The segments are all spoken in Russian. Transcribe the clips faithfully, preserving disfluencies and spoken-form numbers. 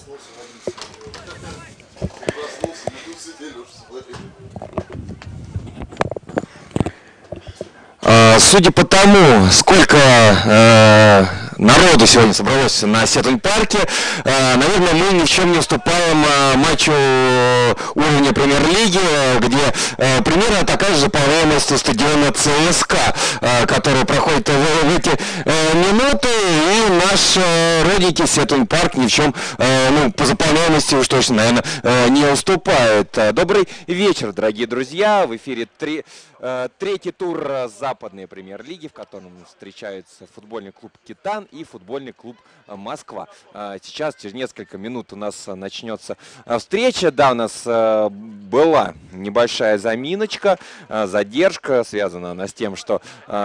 Судя по тому, сколько э, народу сегодня собралось на Сеттон-парке, э, наверное, мы ни в чем не уступаем э, матчу уровня премьер-лиги, где э, примерно такая же заполняемость стадиона ЦСКА, э, который проходит в, в эти э, минуты, и наш э, родненький Сеттон-парк ни в чем э, ну, по заполняемости уж точно, наверное, э, не уступает. Добрый вечер, дорогие друзья, в эфире три... Третий тур западной премьер-лиги, в котором встречаются футбольный клуб «Титан» и футбольный клуб «Москва». Сейчас, через несколько минут у нас начнется встреча. Да, у нас была небольшая заминочка, задержка, связана она с тем, что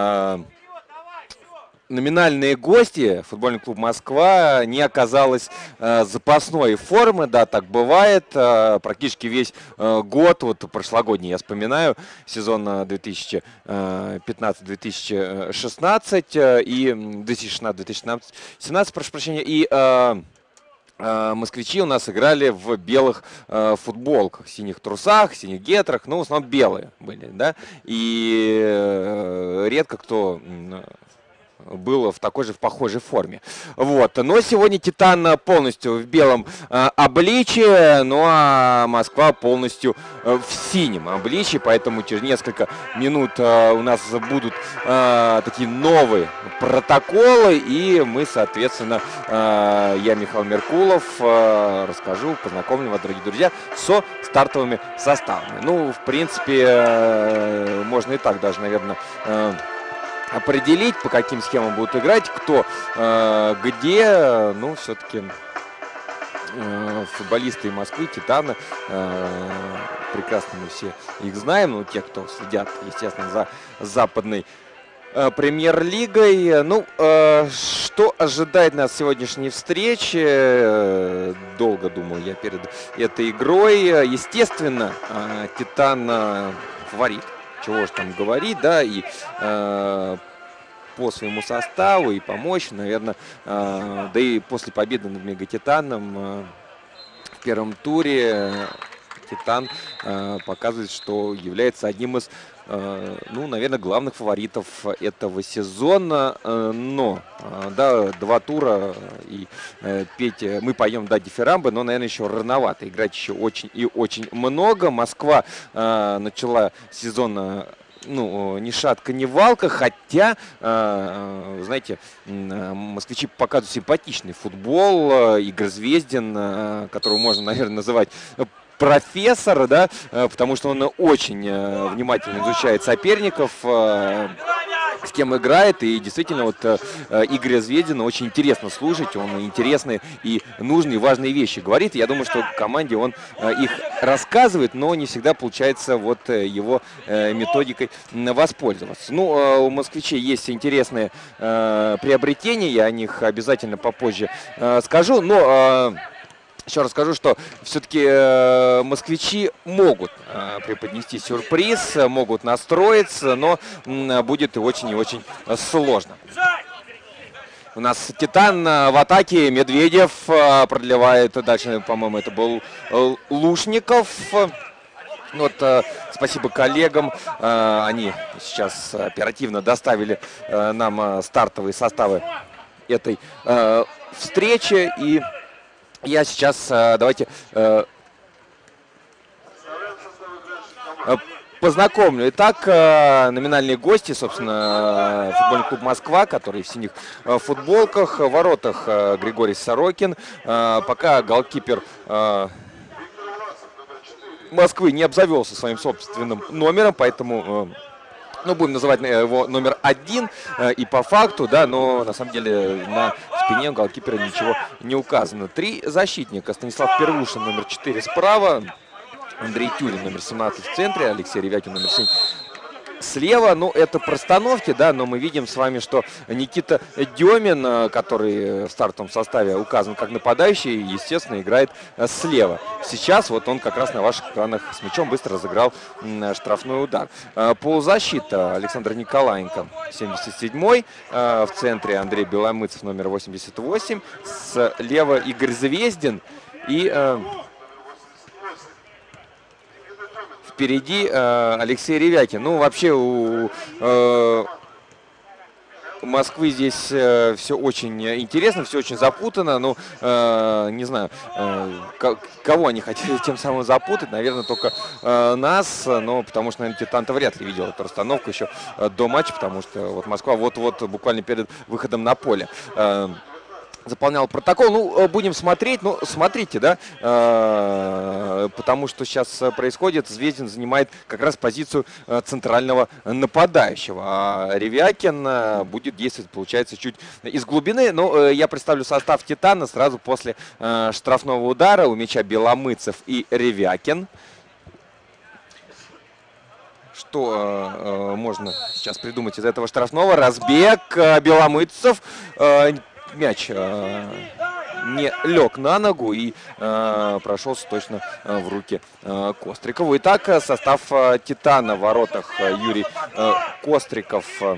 номинальные гости, футбольный клуб «Москва», не оказалось э, запасной формы, да, так бывает, э, практически весь э, год, вот прошлогодний я вспоминаю, сезон две тысячи пятнадцатый две тысячи шестнадцатый э, и две тысячи шестнадцатый две тысячи семнадцатый, прошу прощения, и э, э, москвичи у нас играли в белых э, футболках, синих трусах, синих гетрах, ну, в основном белые были, да, и э, редко кто было в такой же, в похожей форме. Вот. Но сегодня «Титан» полностью в белом э, обличии, ну а Москва полностью э, в синем обличии, поэтому через несколько минут э, у нас будут э, такие новые протоколы, и мы, соответственно, э, я, Михаил Меркулов, э, расскажу, познакомлю вас, дорогие друзья, со стартовыми составами. Ну, в принципе, э, можно и так даже, наверное, э, определить, по каким схемам будут играть, кто э, где, ну, все-таки э, футболисты Москвы, «Титана», э, прекрасно мы все их знаем, ну, те, кто следят, естественно, за западной э, премьер-лигой. Ну, э, что ожидает нас в сегодняшней встрече? Э, долго думал я перед этой игрой. Естественно, э, «Титан» э, фаворит. Чего ж там говорить, да, и э, по своему составу, и по мощи, наверное, э, да и после победы над «Мегатитаном» э, в первом туре э, «Титан» э, показывает, что является одним из, э, ну, наверное, главных фаворитов этого сезона, э, но, э, да, два тура и э, петь мы поем, да, дифирамбы, но, наверное, еще рановато, играть еще очень и очень много. Москва э, начала сезон, э, ну, ни шатка, ни валка, хотя, э, знаете, москвичи показывают симпатичный футбол, э, Игорь Звездин, э, которого можно, наверное, называть профессор, да, потому что он очень внимательно изучает соперников, с кем играет, и действительно вот Игоря Звездина очень интересно слушать, он интересные и нужные, важные вещи говорит. Я думаю, что команде он их рассказывает, но не всегда получается вот его методикой воспользоваться. Ну, у москвичей есть интересные приобретения, я о них обязательно попозже скажу, но еще раз скажу, что все-таки э, москвичи могут э, преподнести сюрприз, могут настроиться, но э, будет и очень и очень сложно. У нас «Титан» в атаке, Медведев э, продлевает, дальше, по-моему, это был э, Лушников. Вот, э, спасибо коллегам, э, они сейчас оперативно доставили э, нам э, стартовые составы этой э, встречи, и я сейчас, давайте, познакомлю. Итак, номинальные гости, собственно, футбольный клуб «Москва», который в синих футболках, в воротах Григорий Сорокин. Пока голкипер Москвы не обзавелся своим собственным номером, поэтому, ну, будем называть его номер один и по факту, да, но на самом деле на спине у голкипера ничего не указано. Три защитника. Станислав Первушин, номер четыре справа, Андрей Тюрин, номер семнадцать в центре, Алексей Ревякин, номер семь слева. Ну, это простановки, да, но мы видим с вами, что Никита Демин, который в стартовом составе указан как нападающий, естественно, играет слева. Сейчас вот он как раз на ваших экранах с мячом быстро разыграл штрафной удар. Полузащита: Александр Николаенко, семьдесят седьмой, в центре Андрей Беломыцев, номер восемьдесят восемь, слева Игорь Звездин И э, впереди э, Алексей Ревякин. Ну, вообще у э, Москвы здесь э, все очень интересно, все очень запутано. Ну, э, не знаю, э, кого они хотели тем самым запутать. Наверное, только э, нас. Но потому что, наверное, Титан-то вряд ли видел эту расстановку еще э, до матча. Потому что вот Москва вот-вот буквально перед выходом на поле э, заполнял протокол. Ну, будем смотреть. Ну, смотрите, да, э, потому что сейчас происходит. Звездин занимает как раз позицию э, центрального нападающего. А Ревякин э, будет действовать, получается, чуть из глубины. Но э, я представлю состав Титана сразу после э, штрафного удара. У мяча Беломыцев и Ревякин. Что э, можно сейчас придумать из этого штрафного? Разбег, э, Беломыцев. Э, мяч э, не лег на ногу и э, прошелся точно э, в руки э, Кострикову. Итак, состав э, Титана в воротах. Э, Юрий э, Костриков. Э,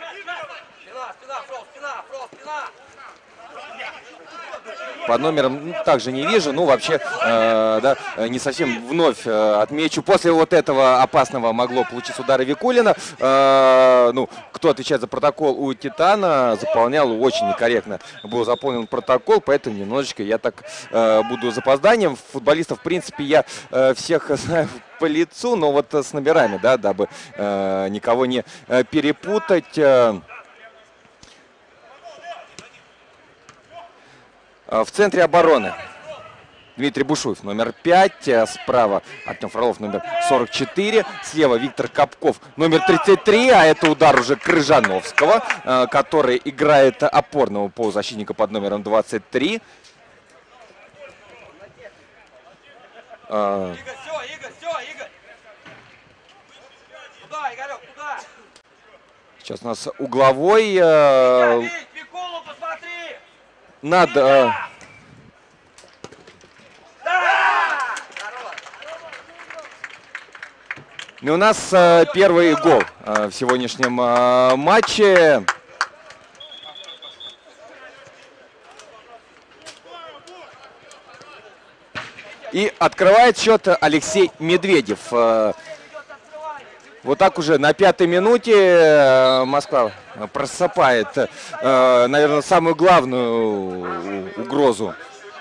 Под номером также не вижу. Ну, вообще, э, да, не совсем вновь э, отмечу. После вот этого опасного могло получиться удара Викулина. Э, ну, кто отвечает за протокол у Титана, заполнял очень некорректно. Был заполнен протокол, поэтому немножечко я так э, буду с запозданием. Футболистов, в принципе, я э, всех знаю по лицу, но вот с номерами, да, дабы э, никого не э, перепутать. Э, В центре обороны Дмитрий Бушуев, номер пять. Справа Артем Фролов, номер сорок четыре. Слева Виктор Капков, номер тридцать три. А это удар уже Крыжановского, который играет опорного полузащитника под номером двадцать три. Игорь, все, Игорь, все, Игорь. Куда, Игорек, куда? Сейчас у нас угловой. Э, Надо. И у нас э, первый гол э, в сегодняшнем э, матче. И открывает счет Алексей Медведев. Э, Вот так уже на пятой минуте Москва просыпает, наверное, самую главную угрозу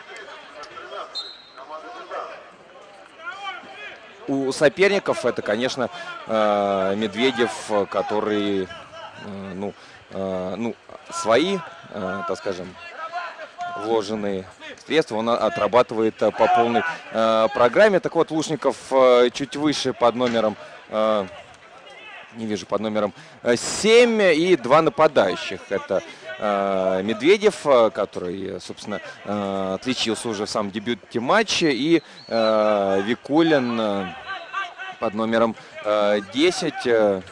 у соперников. Это, конечно, Медведев, который, ну, ну, свои, так скажем, вложенные средства он отрабатывает по полной программе. Так вот, Лушников чуть выше под номером... Не вижу, под номером семь и два нападающих. Это э, Медведев, который, собственно, э, отличился уже в самом дебюте матча. И э, Викулин э, под номером э, десять. Э,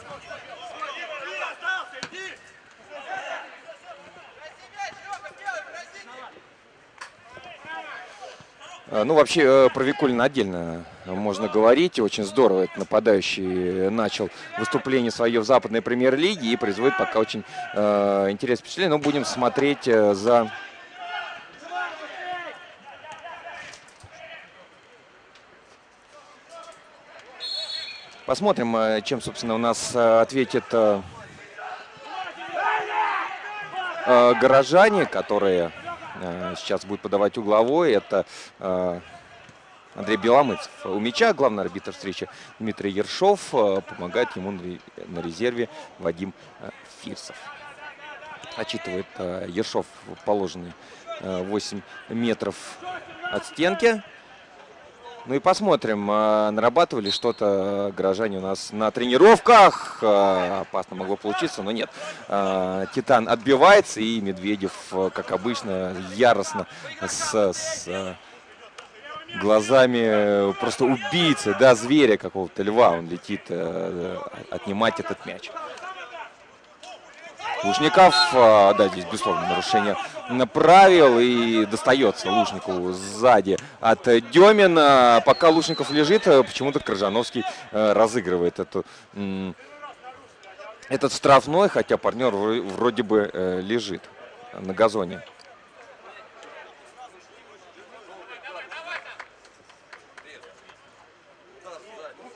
Ну, вообще, про Викулина отдельно можно говорить. Очень здорово этот нападающий начал выступление свое в западной премьер-лиге и производит пока очень э, интересное впечатление. Но будем смотреть за... Посмотрим, чем, собственно, у нас ответит э, э, горожане, которые... Сейчас будет подавать угловой. Это э, Андрей Беломыцев. У мяча главный арбитр встречи Дмитрий Ершов. Э, помогает ему на, на резерве Вадим э, Фирсов. Отчитывает э, Ершов положенные э, восемь метров от стенки. Ну и посмотрим, нарабатывали что-то горожане у нас на тренировках. Опасно могло получиться, но нет. Титан отбивается, и Медведев, как обычно, яростно с, с глазами просто убийцы, да, зверя какого-то, льва. Он летит отнимать этот мяч. Лушников, да, здесь безусловно нарушение правил, и достается Лушникову сзади от Демина. Пока Лушников лежит, почему-то Крыжановский разыгрывает эту, этот штрафной, хотя партнер вроде бы лежит на газоне.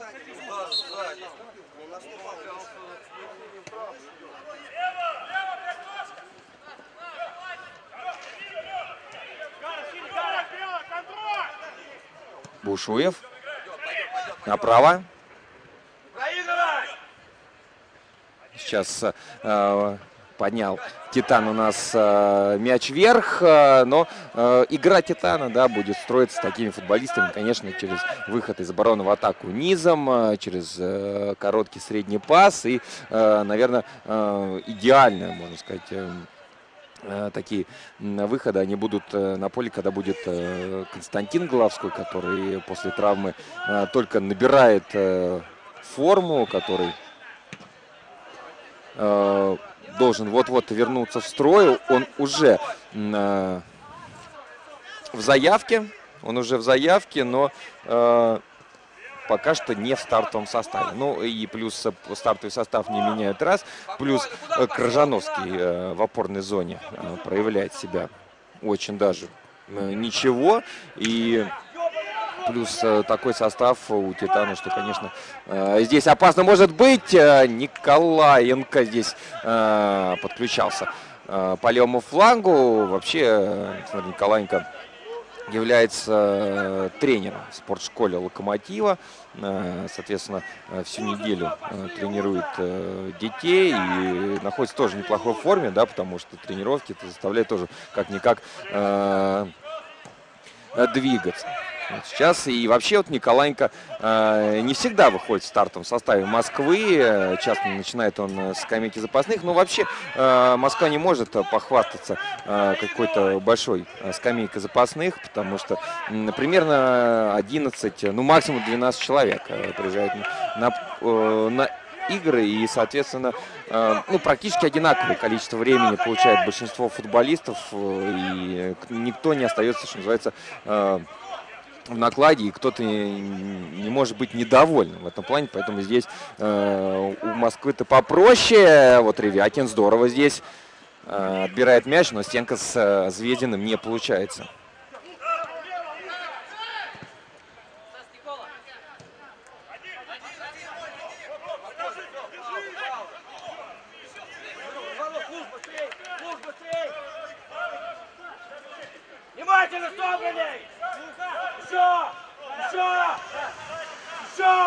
Бушуев направо. Сейчас э, поднял Титан у нас э, мяч вверх, э, но э, игра Титана, да, будет строиться с такими футболистами, конечно, через выход из обороны в атаку низом, э, через э, короткий средний пас и, э, наверное, э, идеально, можно сказать, э, э, такие выходы, они будут э, на поле, когда будет э, Константин Головской, который после травмы э, только набирает э, форму, который э, должен вот-вот вернуться в строй. Он уже э, в заявке, он уже в заявке, но э, пока что не в стартовом составе. Ну и плюс стартовый состав не меняет раз, плюс э, Крыжановский э, в опорной зоне э, проявляет себя очень даже э, ничего. И плюс э, такой состав у Титана, что, конечно, э, здесь опасно может быть. Э, Николаенко здесь э, подключался э, по левому флангу. Вообще, э, Николаенко является э, тренером в спортшколе «Локомотива». Э, соответственно, э, всю неделю э, тренирует э, детей и находится тоже в неплохой форме, да, потому что тренировки это заставляет тоже как-никак э, двигаться. Вот сейчас и вообще вот Николаенко э, не всегда выходит в стартовом составе Москвы, э, часто начинает он с скамейки запасных, но вообще э, Москва не может похвастаться э, какой-то большой э, скамейкой запасных, потому что э, примерно одиннадцать, ну максимум двенадцать человек э, приезжают на, э, на игры, и, соответственно, э, ну, практически одинаковое количество времени получает большинство футболистов, э, и никто не остается, что называется, э, в накладе, и кто-то не, не может быть недовольным в этом плане, поэтому здесь э, у Москвы-то попроще. Вот Ревякин здорово здесь э, отбирает мяч, но стенка с э, Звездиным не получается. Внимательно, собранней! Еще! Еще! Еще!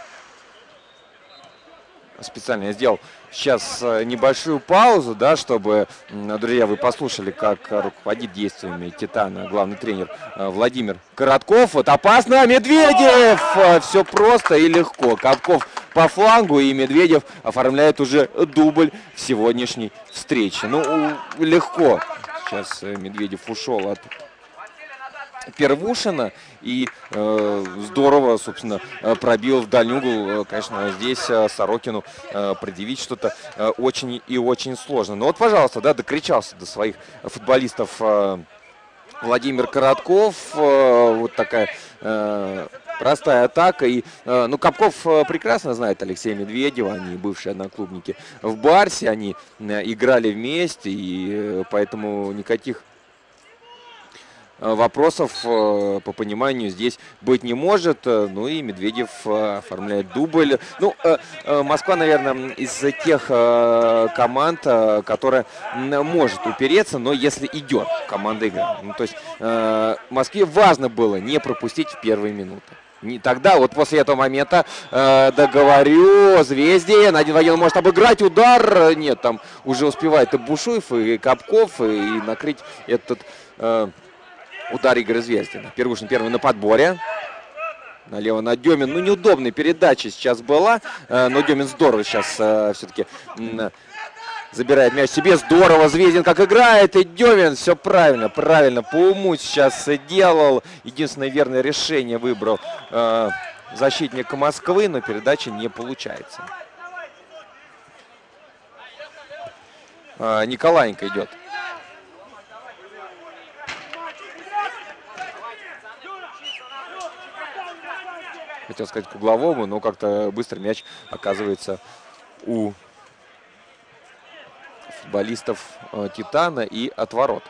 Специально я сделал сейчас небольшую паузу, да, чтобы, друзья, вы послушали, как руководит действиями Титана главный тренер Владимир Коротков. Вот опасно, Медведев! Все просто и легко. Капков по флангу, и Медведев оформляет уже дубль в сегодняшней встрече. Ну, легко. Сейчас Медведев ушел от Первушина и э, здорово, собственно, пробил в дальний угол. Конечно, здесь э, Сорокину э, предъявить что-то э, очень и очень сложно. Но вот, пожалуйста, да, докричался до своих футболистов э, Владимир Коротков. Э, вот такая э, простая атака. И, э, ну, Капков э, прекрасно знает Алексея Медведева. Они бывшие одноклубники в Барсе. Они э, играли вместе, и э, поэтому никаких вопросов по пониманию здесь быть не может. Ну и Медведев оформляет дубль. Ну, Москва, наверное, из тех команд, которая может упереться, но если идет команда игры. Ну, то есть Москве важно было не пропустить в первые минуты. Не тогда, вот после этого момента э, договорю, Звезде, на один в один может обыграть удар. Нет, там уже успевает и Бушуев, и Капков, и, и накрыть этот э, удар Игоря Звездина. Первушин первый на подборе. Налево на Демин. Ну, неудобная передача сейчас была, э, но Демин здорово сейчас э, все-таки э, забирает мяч себе. Здорово Звездин как играет. И Демин все правильно, правильно по уму сейчас делал. Единственное верное решение выбрал э, защитник Москвы, но передача не получается. Э, Николаенко идет. Хотел сказать к угловому, но как-то быстро мяч оказывается у футболистов э, Титана и от ворот.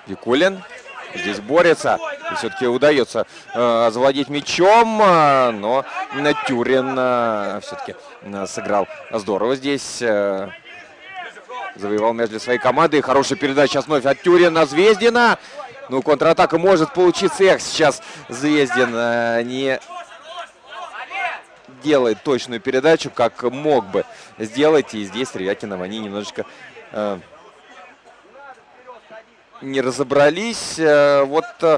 Викулин здесь борется. И все-таки удается э, завладеть мячом, э, но Тюрин э, все-таки э, сыграл здорово здесь. Э, завоевал мяч для своей команды. И хорошая передача сейчас вновь от Тюрина. Звездина. Ну, контратака может получиться. Эх, сейчас Звездин э, не делает точную передачу, как мог бы сделать. И здесь Ревякинов они немножечко э, не разобрались. Э, вот э,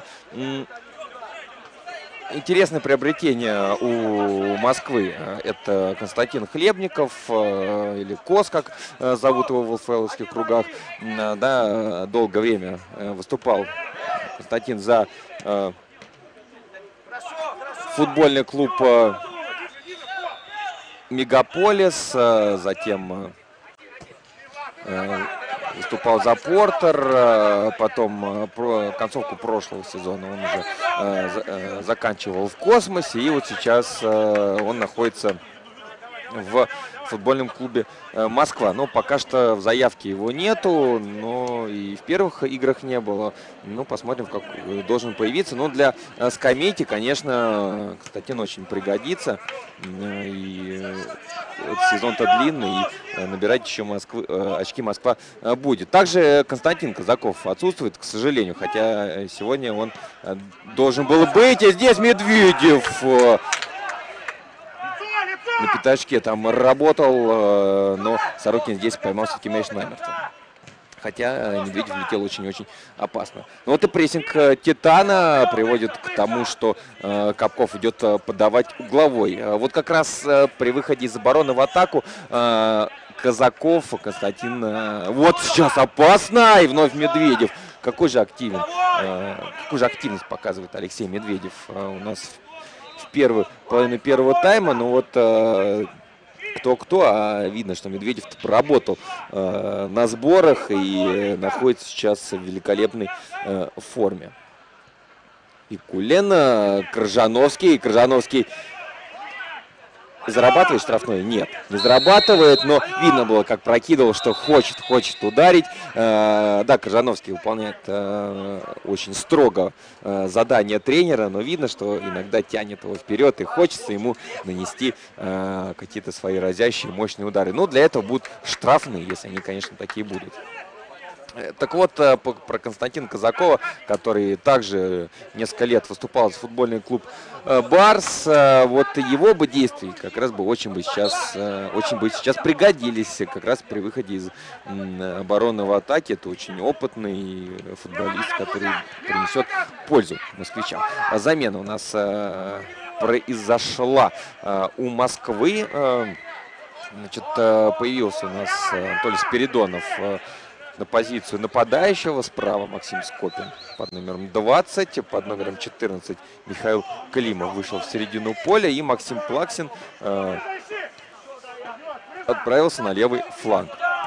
интересное приобретение у Москвы. Это Константин Хлебников, э, или Кос, как э, зовут его в ЛФЛовских кругах. Э, да, долгое время э, выступал Константин за э, футбольный клуб э, Мегаполис, э, затем э, выступал за Портер, э, потом э, про, концовку прошлого сезона он уже э, за, э, заканчивал в Космосе, и вот сейчас э, он находится в футбольном клубе э, Москва. Но пока что в заявке его нету, но и в первых играх не было. Ну, посмотрим, как должен появиться. Но для э, скамейки, конечно, Константин очень пригодится. Э, и э, сезон-то длинный, и э, набирать еще Москвы, э, очки Москва э, будет. Также Константин Казаков отсутствует, к сожалению, хотя сегодня он э, должен был быть. И здесь Медведев э, на пятачке там работал, но Сорокин здесь поймал все-таки мяч намертво. Хотя Медведев летел очень-очень опасно. Ну вот и прессинг Титана приводит к тому, что э, Капков идет подавать угловой. Вот как раз э, при выходе из обороны в атаку э, Казаков, Константин... Э, вот сейчас опасно! И вновь Медведев. Какой же активен, э, какую же активность показывает Алексей Медведев э, у нас в первую половину первого тайма. Но вот э, кто-кто, а видно, что Медведев поработал э, на сборах и находится сейчас в великолепной э, форме. И Кулен, Крыжановский. Крыжановский зарабатывает штрафной? Нет, не зарабатывает, но видно было, как прокидывал, что хочет, хочет ударить. Э, да, Крыжановский выполняет э, очень строго э, задание тренера, но видно, что иногда тянет его вперед и хочется ему нанести э, какие-то свои разящие мощные удары. Ну, для этого будут штрафные, если они, конечно, такие будут. Так вот, про Константина Казакова, который также несколько лет выступал за футбольный клуб Барс, вот его бы действия как раз бы очень бы сейчас, очень бы сейчас пригодились как раз при выходе из обороны в атаке. Это очень опытный футболист, который принесет пользу москвичам. Замена у нас произошла у Москвы. Значит, появился у нас Анатолий Спиридонов на позицию нападающего. Справа Максим Скопин под номером двадцать, под номером четырнадцать Михаил Климов вышел в середину поля, и Максим Плаксин э, отправился на левый фланг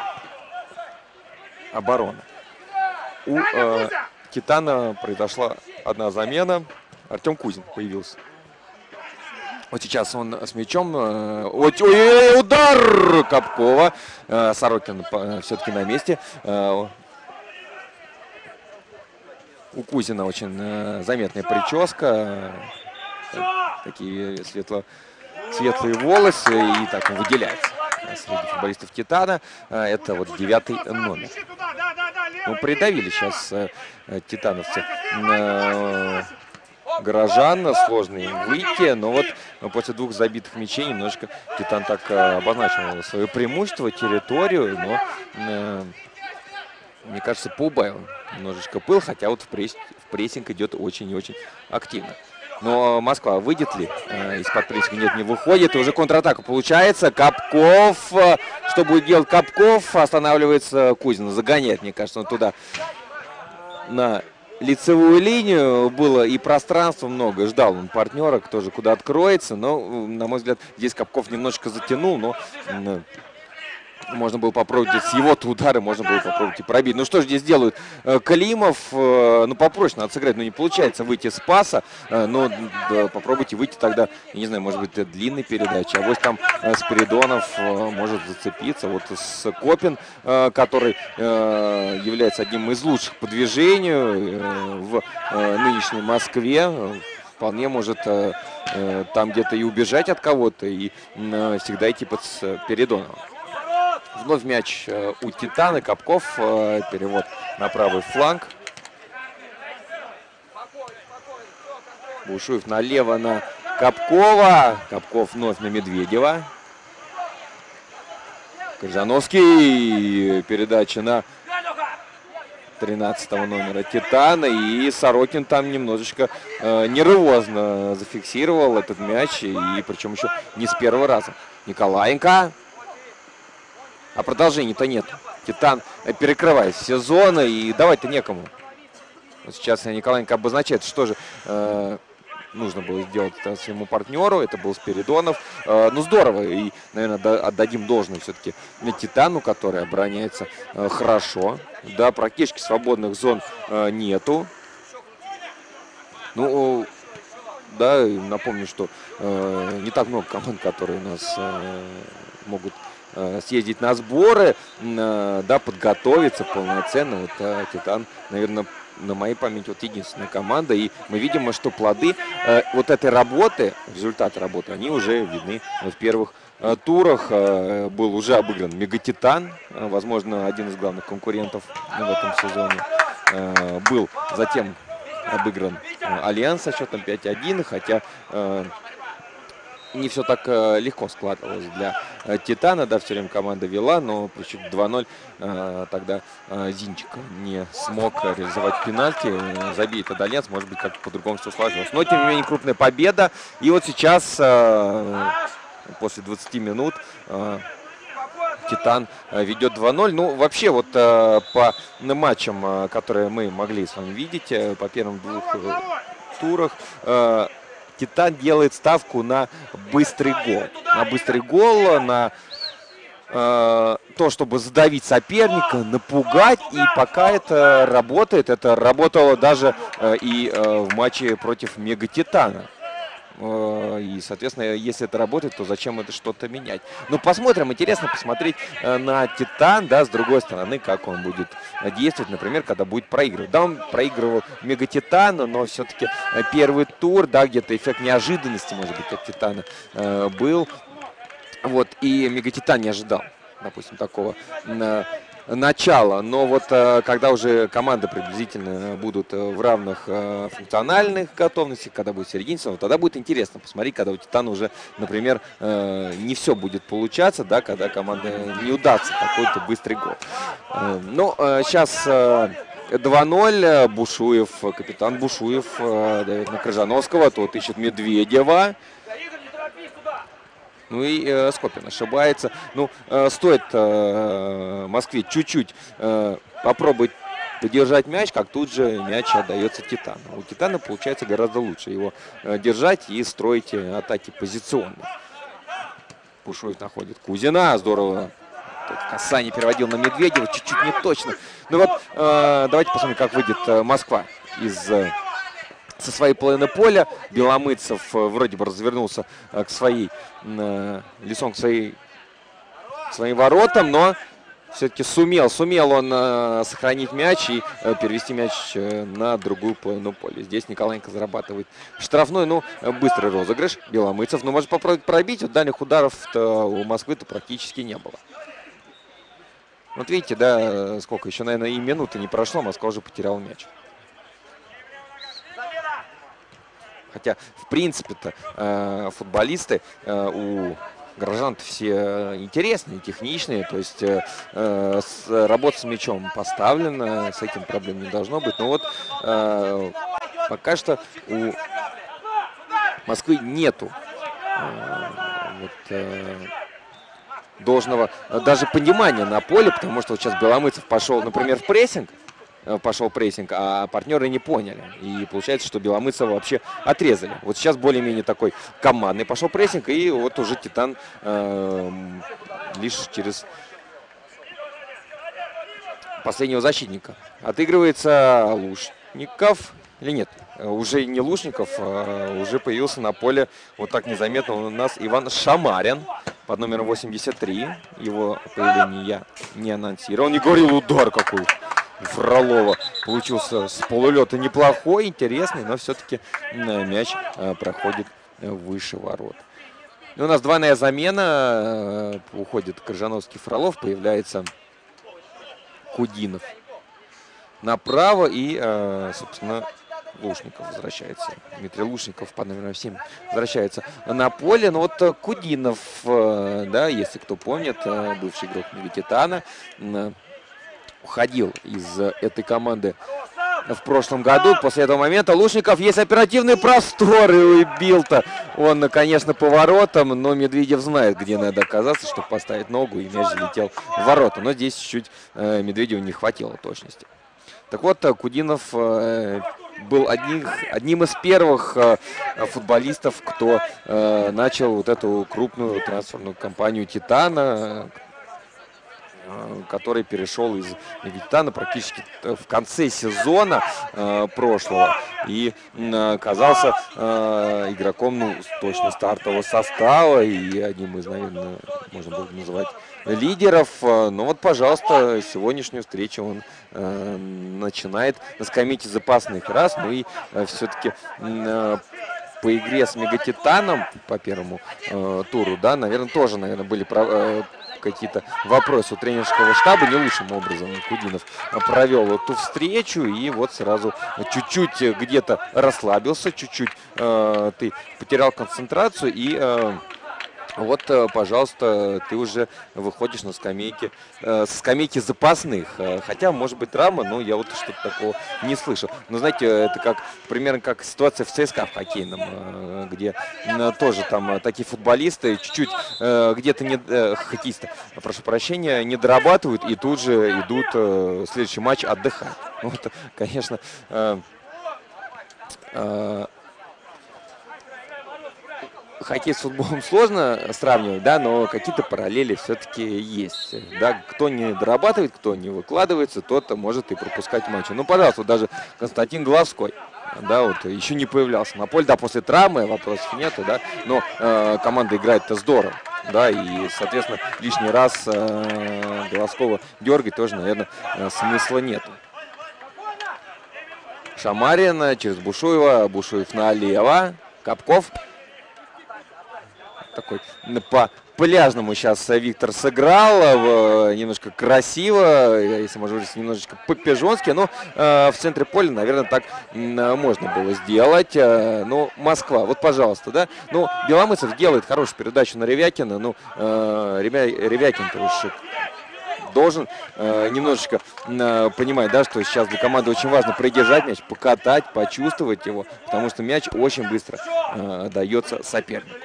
обороны. У э, Титана произошла одна замена. Артем Кузин появился. Вот сейчас он с мячом. Ой-ой-ой, удар Капкова. Сорокин все-таки на месте. У Кузина очень заметная прическа. Такие светло, светлые волосы. И так он выделяется среди футболистов Титана. Это вот девятый номер. Ну, придавили сейчас титановцы горожан, сложно им выйти, но вот после двух забитых мячей немножко Титан так э, обозначил свое преимущество, территорию, но э, мне кажется, поубавил немножечко пыл, хотя вот в, пресс, в прессинг идет очень и очень активно. Но Москва выйдет ли э, из-под прессинга? Нет, не выходит, и уже контратака получается. Капков, что будет делать Капков? Останавливается Кузин, загоняет, мне кажется, он туда на лицевую линию. Было и пространства много, ждал он партнера, тоже куда откроется, но, на мой взгляд, здесь Капков немножко затянул, но Можно было попробовать с его-то удара, можно было попробовать и пробить. Ну что же здесь делают? Калимов, ну попроще надо сыграть, но не получается выйти с паса. Но да, попробуйте выйти тогда, я не знаю, может быть, длинной передачи. А вот там Спиридонов может зацепиться. Вот Скопин, который является одним из лучших по движению в нынешней Москве, вполне может там где-то и убежать от кого-то, и всегда идти под Спиридонова. Вновь мяч у Титана. Капков. Перевод на правый фланг. Бушуев налево на Капкова. Капков вновь на Медведева. Крыжановский. Передача на тринадцатого номера Титана. И Сорокин там немножечко э, нервозно зафиксировал этот мяч. И причем еще не с первого раза. Николаенко. А продолжений-то нет. Титан перекрывает все зоны, и давать-то некому. Вот сейчас Николаенко обозначает, что же э, нужно было сделать своему партнеру. Это был Спиридонов. Э, ну, здорово. И, наверное, отдадим должное все-таки Титану, который обороняется э, хорошо. Да, практически свободных зон э, нету. Ну, да, напомню, что э, не так много команд, которые у нас э, могут съездить на сборы, да, подготовиться полноценно. Вот а, Титан, наверное, на моей памяти вот единственная команда. И мы видим, что плоды э, вот этой работы, результаты работы, они уже видны в первых э, турах. Э, был уже обыгран Мегатитан, э, возможно, один из главных конкурентов в этом сезоне. Э, был затем обыгран э, Альянс со счетом пять один, хотя э, не все так э, легко складывалось для э, Титана, да, все время команда вела, но при счете два ноль э, тогда э, Зинчик не смог реализовать пенальти, э, забить этот Альянс, может быть, как-то по-другому все сложилось. Но, тем не менее, крупная победа. И вот сейчас, э, после двадцати минут, э, Титан э, ведет два ноль. Ну, вообще, вот э, по матчам, э, которые мы могли с вами видеть, э, по первым двух э, турах, э, Титан делает ставку на быстрый гол. На быстрый гол, на э, то, чтобы задавить соперника, напугать. И пока это работает, это работало даже э, и э, в матче против Мегатитана. Э, и, соответственно, если это работает, то зачем это что-то менять? Ну, посмотрим. Интересно посмотреть э, на Титан, да, с другой стороны, как он будет действовать, например, когда будет проигрывать. Да, он проигрывал Мегатитану, но все-таки первый тур, да, где-то эффект неожиданности, может быть, от Титана э, был. Вот, и Мегатитан не ожидал, допустим, такого э, начала. Но вот э, когда уже команды приблизительно будут в равных э, функциональных готовностях, когда будет середина, вот тогда будет интересно посмотреть, когда у Титана уже, например, э, не все будет получаться, да, когда команда не удастся какой-то быстрый гол. Э, но э, сейчас э, два ноль. Бушуев, капитан Бушуев, э, дает на Крыжановского, тот ищет Медведева. Ну и э, Скопин ошибается. Ну, э, стоит э, Москве чуть-чуть э, попробовать подержать мяч, как тут же мяч отдается Титану. У Титана получается гораздо лучше его э, держать и строить атаки позиционные. Бушуев находит Кузина. Здорово. Тут касание переводил на Медведева. Чуть-чуть не точно. Ну вот, э, давайте посмотрим, как выйдет э, Москва из... Э, со своей половины поля. Беломыцев вроде бы развернулся к своей, лицом к своей, к своим воротам, но все-таки сумел, сумел он сохранить мяч и перевести мяч на другую половину поля. Здесь Николаенко зарабатывает штрафной, ну, быстрый розыгрыш. Беломыцев, ну, может попробовать пробить. Вот дальних ударов у Москвы-то практически не было. Вот видите, да, сколько еще, наверное, и минуты не прошло, Москва уже потеряла мяч. Хотя, в принципе-то, э, футболисты э, у горожан все интересные, техничные. То есть э, с, работа с мячом поставлена, с этим проблем не должно быть. Но вот э, пока что у Москвы нету э, вот, э, должного даже понимания на поле, потому что вот сейчас Беломыцев пошел, например, в прессинг. Пошел прессинг, а партнеры не поняли. И получается, что Беломыцева вообще отрезали. Вот сейчас более-менее такой командный пошел прессинг, и вот уже Титан э, лишь через последнего защитника. Отыгрывается Лушников. Или нет, уже не Лушников, а уже появился на поле вот так незаметно у нас Иван Шамарин под номером восемьдесят три. Его появление я не анонсировал. Не говорил, удар какой Фролова получился с полулета неплохой, интересный, но все-таки мяч проходит выше ворот. И у нас двойная замена. Уходит Крыжановский, Фролов, появляется Кудинов направо и, собственно, Лушников возвращается. Дмитрий Лушников под номером семь возвращается на поле. Но вот Кудинов, да, если кто помнит, бывший игрок Мегатитана, уходил из этой команды в прошлом году. После этого момента Лушников, есть оперативный простор, и убил-то он, конечно, поворотом, но Медведев знает, где надо оказаться, чтобы поставить ногу, и мяч залетел в ворота. Но здесь чуть-чуть Медведеву не хватило точности. Так вот, Кудинов был одним, одним из первых э, футболистов, кто э, начал вот эту крупную трансферную кампанию «Титана», э, который перешел из «Титана» практически в конце сезона э, прошлого и э, оказался э, игроком, ну, точно стартового состава и одним из, наверное, можно было называть лидеров. Но вот, пожалуйста, сегодняшнюю встречу он э, начинает на скамейке запасных раз. Ну и э, все-таки э, по игре с Мегатитаном по первому э, туру, да, наверное, тоже, наверное, были э, какие-то вопросы у тренерского штаба. Не лучшим образом Кудинов провел эту встречу. И вот сразу чуть-чуть где-то расслабился, чуть-чуть э, ты потерял концентрацию и... Э, Вот, пожалуйста, ты уже выходишь на скамейке, э, со скамейки запасных. Хотя, может быть, травма, но я вот что-то такого не слышал. Но, знаете, это как примерно как ситуация в ЦСКА в хоккейном, э, где э, тоже там такие футболисты чуть-чуть э, где-то не э, хоккеисты, прошу прощения, не дорабатывают и тут же идут э, следующий матч отдыхать. Вот, конечно, э, э, хоккей с футболом сложно сравнивать, да, но какие-то параллели все-таки есть. Да, кто не дорабатывает, кто не выкладывается, тот может и пропускать матчи. Ну, пожалуйста, даже Константин Головской, да, вот еще не появлялся на поле, да, после травмы вопросов нету, да, но э, команда играет-то здорово, да, и, соответственно, лишний раз э, Головского дергать тоже, наверное, э, смысла нету. Шамарин через Бушуева, Бушуев налево, Капков. Такой по пляжному сейчас Виктор сыграл, немножко красиво, если можно говорить, немножечко по-пижонски, но э, в центре поля, наверное, так э, можно было сделать. Э, ну, Москва, вот, пожалуйста, да. Ну, Беломыцев делает хорошую передачу на Ревякина, ну, э, Ревякин-то уж должен э, немножечко э, понимать, да, что сейчас для команды очень важно придержать мяч, покатать, почувствовать его, потому что мяч очень быстро э, дается сопернику.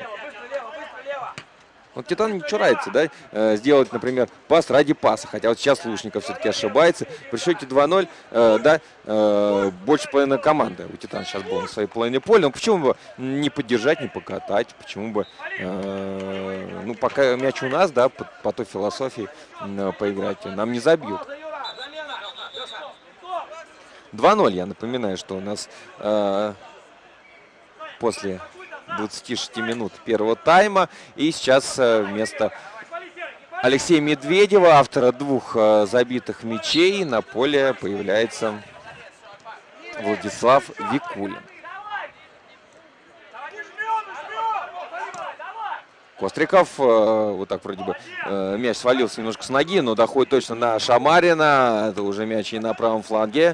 Вот Титан не чурается, да, э, сделать, например, пас ради паса. Хотя вот сейчас Лушников все-таки ошибается. При счете два ноль, э, да, э, больше половины команды у Титана сейчас было на своей половине поля. Но почему бы не поддержать, не покатать? Почему бы, э, ну, пока мяч у нас, да, по, по той философии э, поиграть, нам не забьют. два ноль, я напоминаю, что у нас э, после двадцати шести минут первого тайма. И сейчас вместо Алексея Медведева, автора двух забитых мячей, на поле появляется Владислав Викулин. Костриков, вот так вроде бы мяч свалился немножко с ноги, но доходит точно на Шамарина. Это уже мяч и на правом фланге.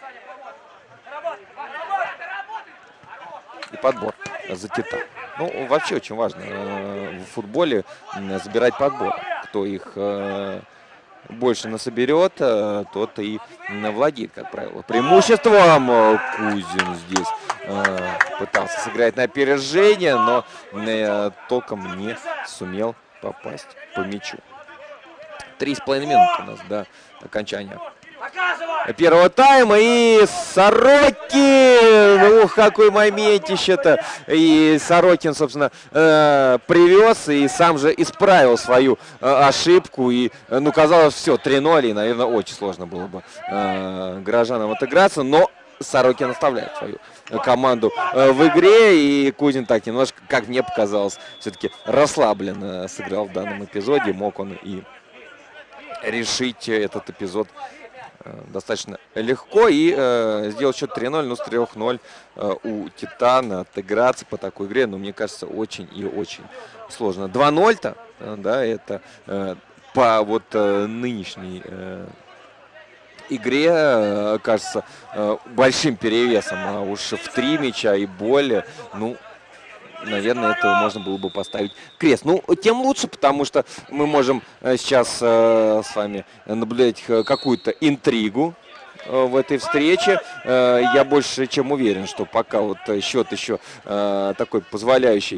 И подбор за Титан. Ну, вообще очень важно э, в футболе э, забирать подбор. Кто их э, больше насоберет, э, тот и э, владеет, как правило, преимуществом. Кузин здесь э, пытался сыграть на опережение, но э, толком не сумел попасть по мячу. Три с половиной минуты у нас до окончания первого тайма. И Сорокин! Ух, какой моментище-то! И Сорокин, собственно, э, привез и сам же исправил свою э, ошибку. И, ну, казалось, все, три ноль. И, наверное, очень сложно было бы э, горожанам отыграться. Но Сорокин оставляет свою команду э, в игре. И Кузин так немножко, как мне показалось, все-таки расслабленно сыграл в данном эпизоде. Мог он и решить этот эпизод достаточно легко и э, сделал счет три ноль, ну с трех ноль э, у Титана отыграться по такой игре, но мне кажется, очень и очень сложно. два ноль-то, э, да, это э, по вот э, нынешней э, игре, э, кажется, э, большим перевесом, а уж в три мяча и более, ну, наверное, это можно было бы поставить крест. Ну, тем лучше, потому что мы можем сейчас э, с вами наблюдать какую-то интригу э, в этой встрече. Э, я больше чем уверен, что пока вот счет еще э, такой позволяющий,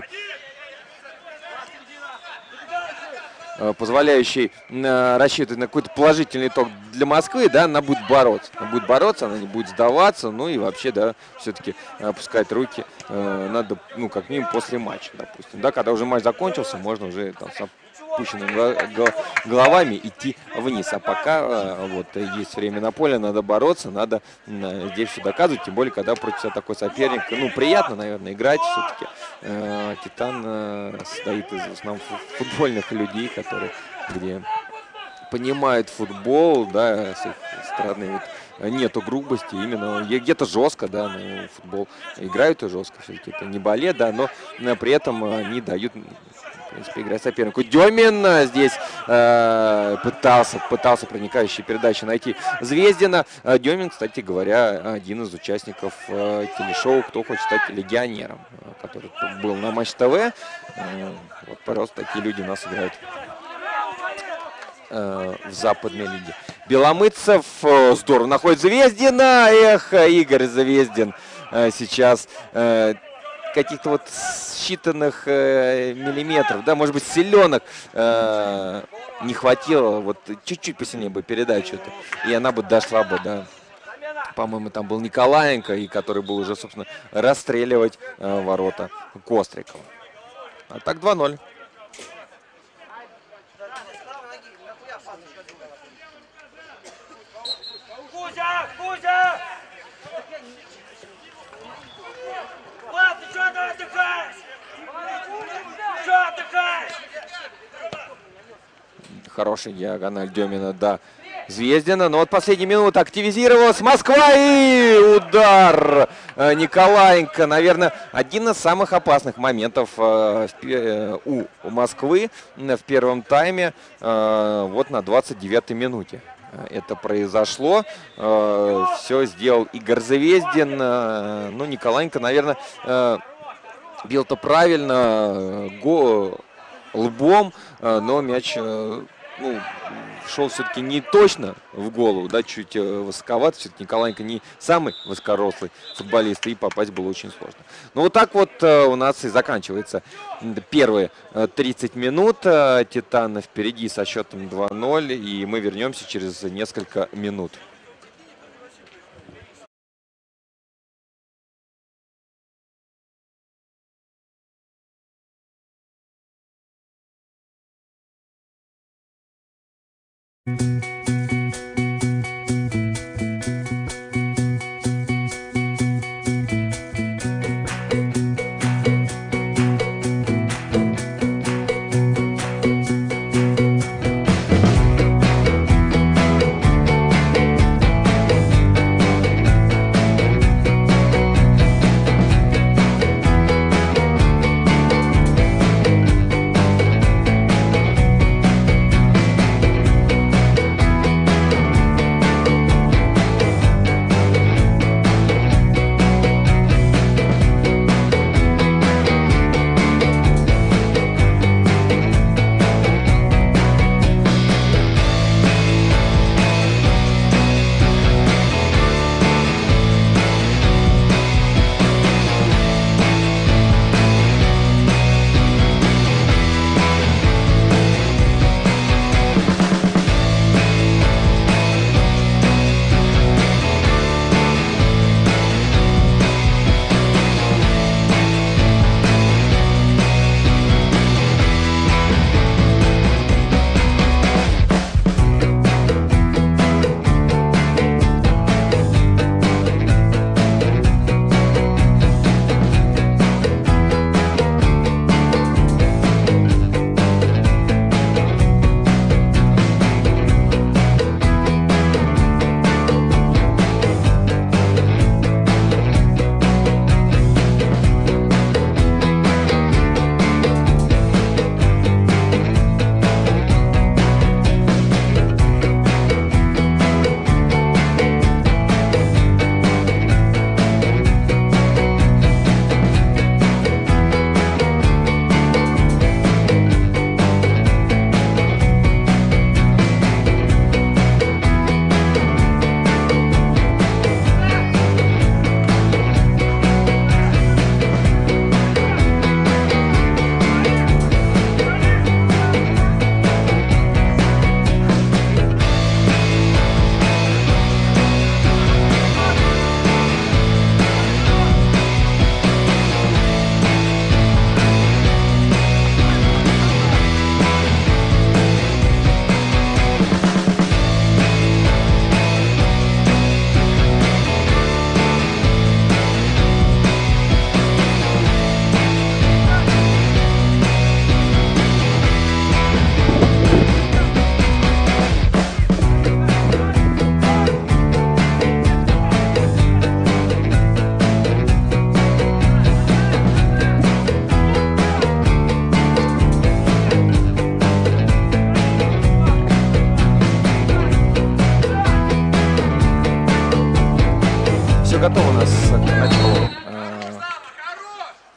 э, позволяющий э, рассчитывать на какой-то положительный итог для Москвы, да, она будет бороться. Она будет бороться, она не будет сдаваться, ну и вообще, да, все-таки опускать руки э, надо, ну, как минимум после матча, допустим. Да, когда уже матч закончился, можно уже там с опущенными головами идти вниз. А пока э, вот есть время на поле, надо бороться, надо э, здесь все доказывать, тем более, когда против себя такой соперник, ну, приятно, наверное, играть все-таки. Э, Титан э, состоит из в основном футбольных людей, которые, где понимают футбол, да, с их стороны вот нету грубости, именно где-то жестко, да, но футбол играют и жестко, все-таки это не балет, да, но при этом они дают, в принципе, играть сопернику. Демин здесь э, пытался, пытался проникающие передачи найти Звездина. Демин, кстати говоря, один из участников э, телешоу «Кто хочет стать легионером», который был на Матч ТВ. Э, вот, пожалуйста, такие люди у нас играют в западной лиге. Беломыцев здорово находит Звездина. Эх, Игорь Звездин сейчас каких-то вот считанных миллиметров, да, может быть, селенок не хватило. Вот чуть-чуть посильнее бы передачу-то, и она бы дошла бы, да. По-моему, там был Николаенко, и который был уже, собственно, расстреливать ворота Кострикова. А так два ноль. Кузя! Кузя! Влад, ты что там отдыхаешь? Что отдыхаешь? Хороший диагональ Демина, да. Звездина, но вот последняя минута активизировалась Москва и удар Николаенко. Наверное, один из самых опасных моментов у Москвы в первом тайме, вот на двадцать девятой минуте. Это произошло. Все сделал Игорь Звездин. Ну, Николаенко, наверное, бил-то правильно, го, лбом, но мяч, ну, шел все-таки не точно в голову, да, чуть высоковато. Все-таки Николаенко не самый высокорослый футболист, и попасть было очень сложно. Ну, вот так вот у нас и заканчивается первые тридцать минут. Титан впереди со счетом два ноль, и мы вернемся через несколько минут.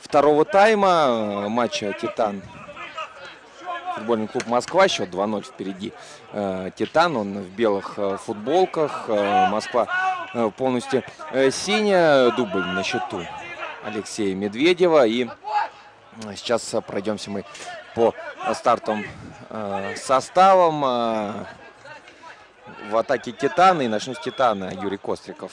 второго тайма матча «Титан». Футбольный клуб «Москва», счет два ноль впереди «Титан». Он в белых футболках. Москва полностью синяя. Дубль на счету Алексея Медведева. И сейчас пройдемся мы по стартовым составам. В атаке «Титана». И начну с «Титана» Юрий Костриков.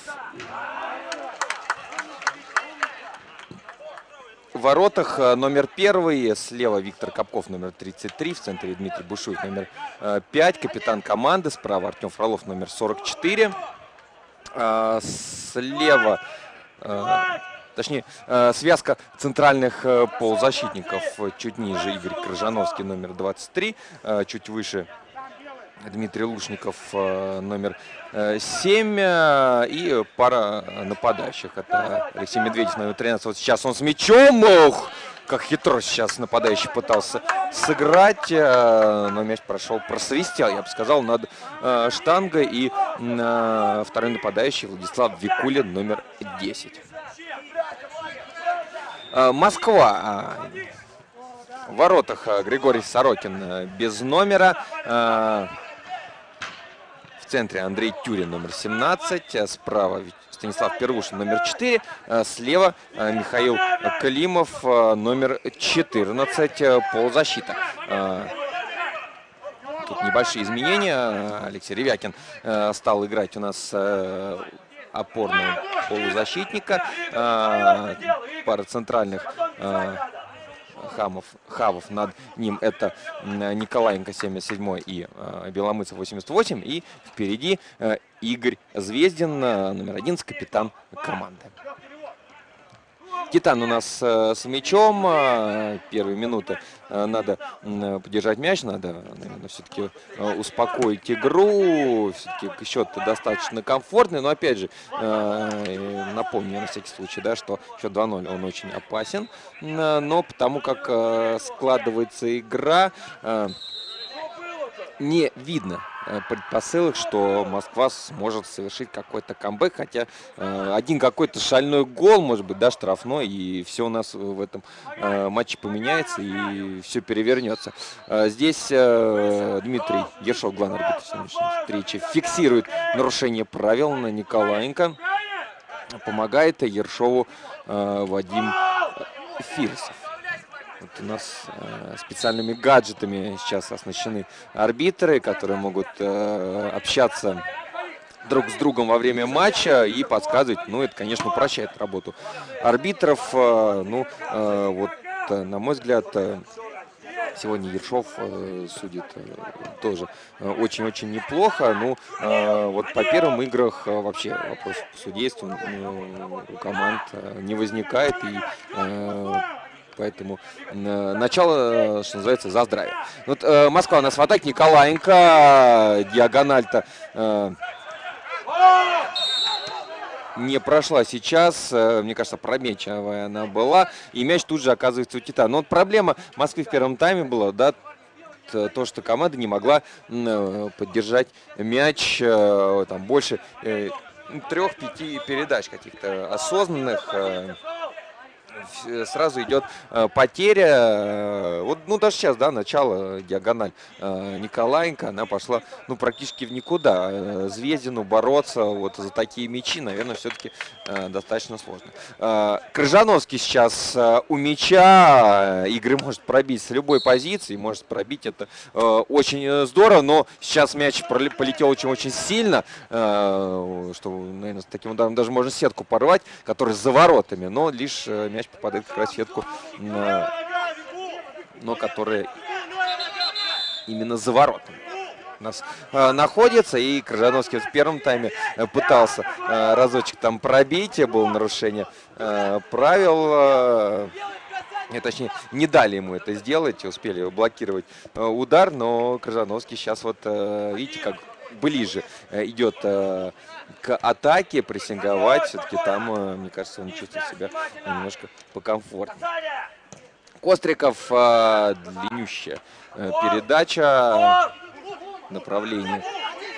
В воротах номер первый, слева Виктор Капков, номер тридцать три, в центре Дмитрий Бушуев, номер пять, капитан команды, справа Артем Фролов, номер сорок четыре, слева, точнее, связка центральных полузащитников, чуть ниже Игорь Крыжановский, номер двадцать три, чуть выше Дмитрий Лушников, номер семь, и пара нападающих. Это Алексей Медведев, номер тринадцать. Вот сейчас он с мячом. Ох, как хитро сейчас нападающий пытался сыграть. Но мяч прошел, просвистел, я бы сказал, над штангой. И второй нападающий Владислав Викулин, номер десять. Москва. В воротах Григорий Сорокин без номера. В центре Андрей Тюрин, номер семнадцать. Справа Станислав Первушин, номер четыре. Слева Михаил Климов, номер четырнадцать. Полузащита. Тут небольшие изменения. Алексей Ревякин стал играть у нас опорного полузащитника. Пара центральных Хамов, Хавов, над ним это Николаенко, семьдесят семь, и э, Беломыцев, восемьдесят восемь. И впереди э, Игорь Звездин, э, номер одиннадцать, капитан команды. «Титан» у нас э, с мячом. Э, первые минуты э, надо э, подержать мяч, надо, наверное, все-таки э, успокоить игру. Все-таки счет достаточно комфортный, но, опять же, э, напомню на всякий случай, да, что счет два ноль, он очень опасен. Э, но потому как э, складывается игра, э, не видно предпосылок, что Москва сможет совершить какой-то камбэк, хотя э, один какой-то шальной гол, может быть, да, штрафной, и все у нас в этом э, матче поменяется, и все перевернется. Э, здесь э, Дмитрий Ершов, главный арбитр сегодняшней встречи, фиксирует нарушение правил на Николаенко. Помогает Ершову э, Вадим Фирсов. Вот у нас э, специальными гаджетами сейчас оснащены арбитры, которые могут э, общаться друг с другом во время матча и подсказывать. Ну, это, конечно, упрощает работу арбитров. Э, ну, э, вот, э, на мой взгляд, э, сегодня Ершов э, судит э, тоже очень-очень э, неплохо. Ну, э, вот по первым играх э, вообще вопрос по судейству э, у команд э, не возникает. И э, Поэтому э, начало, что называется, за здравие. Вот э, Москва у нас в атаке. Николаенко. Диагональ-то э, не прошла сейчас. Э, мне кажется, промечивая она была. И мяч тут же оказывается у «Титана». Но вот проблема Москвы в первом тайме была, да, то, что команда не могла э, поддержать мяч э, там больше э, трех-пяти передач каких-то осознанных. Э, Сразу идет э, потеря. Э, вот, ну, даже сейчас, да, начало, диагональ э, Николаенко, она пошла, ну, практически в никуда. Э, Звездину бороться вот за такие мячи, наверное, все-таки э, достаточно сложно. Э, Крыжановский сейчас э, у мяча. Игорь может пробить с любой позиции, может пробить это э, очень здорово, но сейчас мяч полетел очень-очень сильно, э, что, наверное, с таким ударом даже можно сетку порвать, который за воротами, но лишь э, мяч попадает как раз в сетку, но, но которая именно за воротами у нас э, находится. И Крыжановский в первом тайме э, пытался э, разочек там пробить, было нарушение э, правил, э, э, точнее, не дали ему это сделать, успели блокировать э, удар, но Крыжановский сейчас вот, э, видите, как ближе э, идет э, к атаке, прессинговать. Все-таки там, э, мне кажется, он чувствует себя немножко покомфортнее. Костриков, э, длиннющая э, передача, направление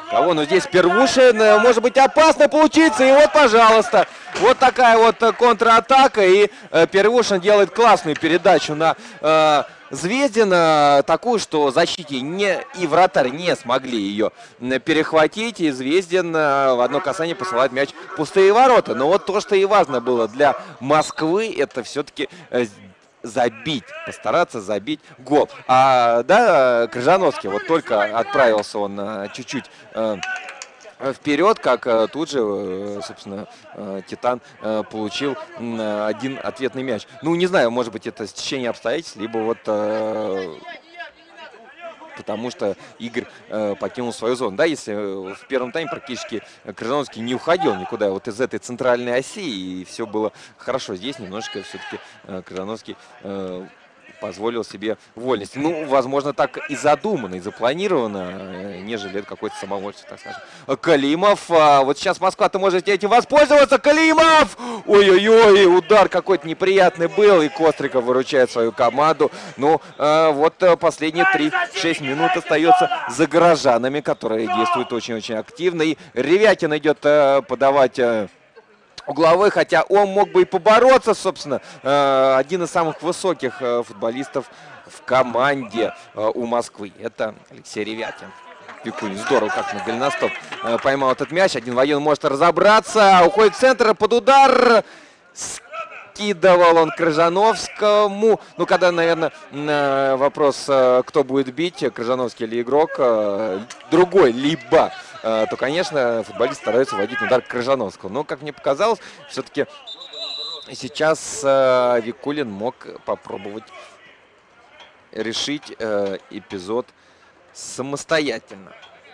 Кого? Ну здесь Первушин, может быть опасно получиться, и вот, пожалуйста, вот такая вот контратака, и э, Первушин делает классную передачу на э, Звездина, такую, что защите не, и вратарь не смогли ее перехватить, и Звездин э, в одно касание посылает мяч в пустые ворота. Но вот то, что и важно было для Москвы, это все-таки э, забить, постараться забить гол. А, да, Крыжановский, вот только отправился он а, чуть-чуть а, вперед, как а, тут же, а, собственно, а, Титан а, получил а, один ответный мяч. Ну, не знаю, может быть, это стечение обстоятельств, либо вот... А, потому что Игорь э, покинул свою зону. Да, если в первом тайме практически Крыжановский не уходил никуда вот из этой центральной оси, и все было хорошо. Здесь немножко все-таки э, Крыжановский э, позволил себе вольность. Ну, возможно, так и задумано, и запланировано, э, нежели это какое-то самовольство, так скажем. Калимов, а, вот сейчас Москва-то может этим воспользоваться. Калимов! Ой-ой-ой, удар какой-то неприятный был, и Костриков выручает свою команду. Ну, э, вот э, последние три-шесть минут остается за горожанами, которые действуют очень-очень активно. И Ревякин идет э, подавать... Э, угловой, хотя он мог бы и побороться, собственно, один из самых высоких футболистов в команде у Москвы. Это Алексей Ревякин. Викулин здорово как на голеностоп поймал этот мяч. Один в один может разобраться. Уходит в центр под удар. Скидывал он Крыжановскому. Ну, когда, наверное, вопрос, кто будет бить, Крыжановский или игрок, другой, либо... то, конечно, футболист старается вводить удар Крыжановского. Но, как мне показалось, все-таки сейчас э, Викулин мог попробовать решить э, эпизод самостоятельно.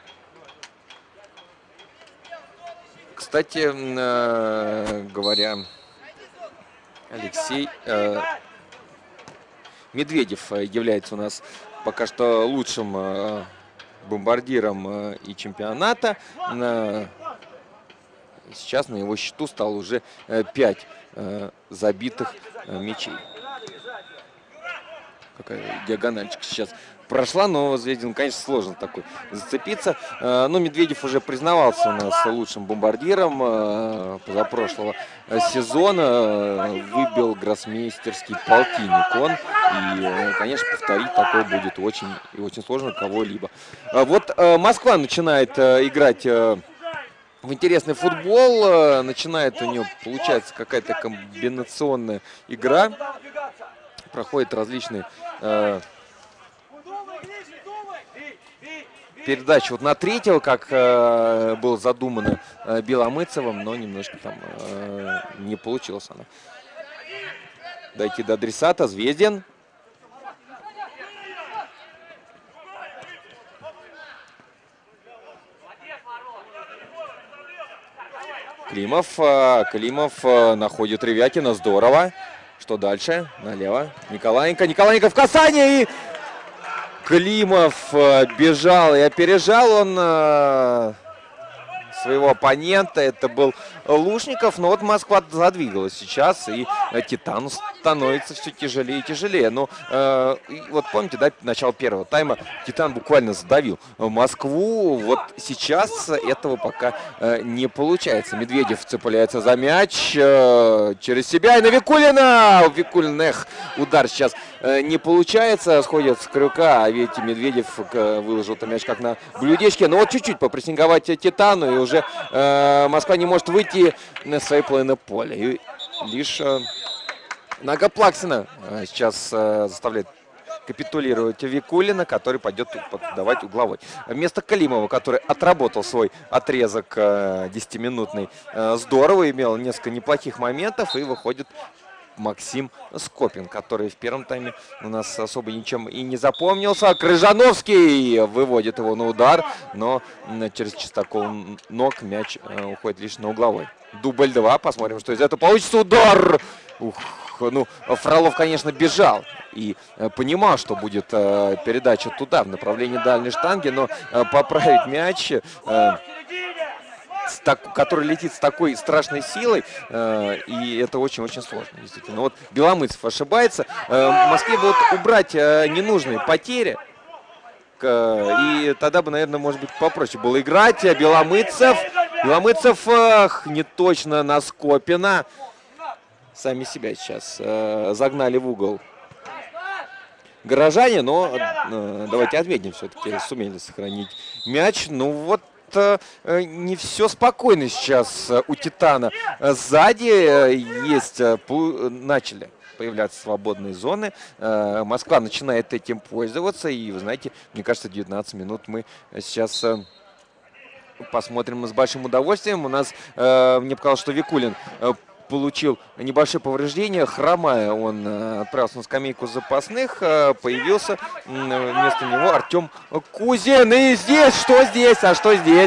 Кстати, э, говоря, Алексей э, Медведев является у нас пока что лучшим э, бомбардиром и чемпионата. Сейчас на его счету стало уже пять забитых мячей. Какая диагональчика сейчас прошла, но Звездин, конечно, сложно такой зацепиться. Но Медведев уже признавался у нас лучшим бомбардиром позапрошлого сезона. Выбил гроссмейстерский полтинник он. И, конечно, повторить такое будет очень и очень сложно кого-либо. Вот Москва начинает играть в интересный футбол. Начинает у нее получается какая-то комбинационная игра. Проходят различные э, передачи вот на третьего, как э, было задумано э, Беломыцевым, но немножко там э, не получилось она. Дойти до адресата. Звездин. Климов. Климов находит Ревякина. Здорово. Что дальше? Налево. Николаенко. Николаенко в касании. И Климов бежал и опережал он своего оппонента. Это был Лушников. Но вот Москва задвигалась сейчас. И Титану становится все тяжелее и тяжелее. Но э, вот помните, да, начало первого тайма Титан буквально задавил Москву. Вот сейчас этого пока э, не получается. Медведев цепляется за мяч э, через себя. И на Викулина! Викулин, эх, удар сейчас э, не получается. Сходит с крюка. А ведь Медведев э, выложил этот мяч как на блюдечке. Но вот чуть-чуть попрессинговать Титану. И уже э, Москва не может выйти на своей половине поля. И лишь... Э, Нога Плаксина сейчас э, заставляет капитулировать Викулина, который пойдет подавать угловой. Вместо Калимова, который отработал свой отрезок э, десятиминутный, э, здорово, имел несколько неплохих моментов, и выходит Максим Скопин, который в первом тайме у нас особо ничем и не запомнился. Крыжановский выводит его на удар, но через чистокол ног мяч э, уходит лишь на угловой. Дубль два. Посмотрим, что из этого получится. Удар! Ух, ну, Фролов, конечно, бежал и э, понимал, что будет э, передача туда, в направлении дальней штанги, но э, поправить мяч, э, с так, который летит с такой страшной силой, э, и это очень-очень сложно, действительно. Вот Беломыцев ошибается. Э, в Москве будут убрать э, ненужные потери, И тогда бы, наверное, может быть, попроще было играть. Беломыцев. Беломыцев ах, не точно на Скопина. Сами себя сейчас э, загнали в угол горожане, но э, давайте отметим, все-таки сумели сохранить мяч. Ну вот э, не все спокойно сейчас у Титана. Сзади э, есть, э, пу, начали появляться свободные зоны. Э, Москва начинает этим пользоваться. И вы знаете, мне кажется, девятнадцать минут мы сейчас э, посмотрим с большим удовольствием. У нас, э, мне показалось, что Викулин э, получил небольшое повреждение, хромая, он э, отправился на скамейку запасных, э, появился э, вместо него Артем Кузин. И здесь, что здесь, а что здесь?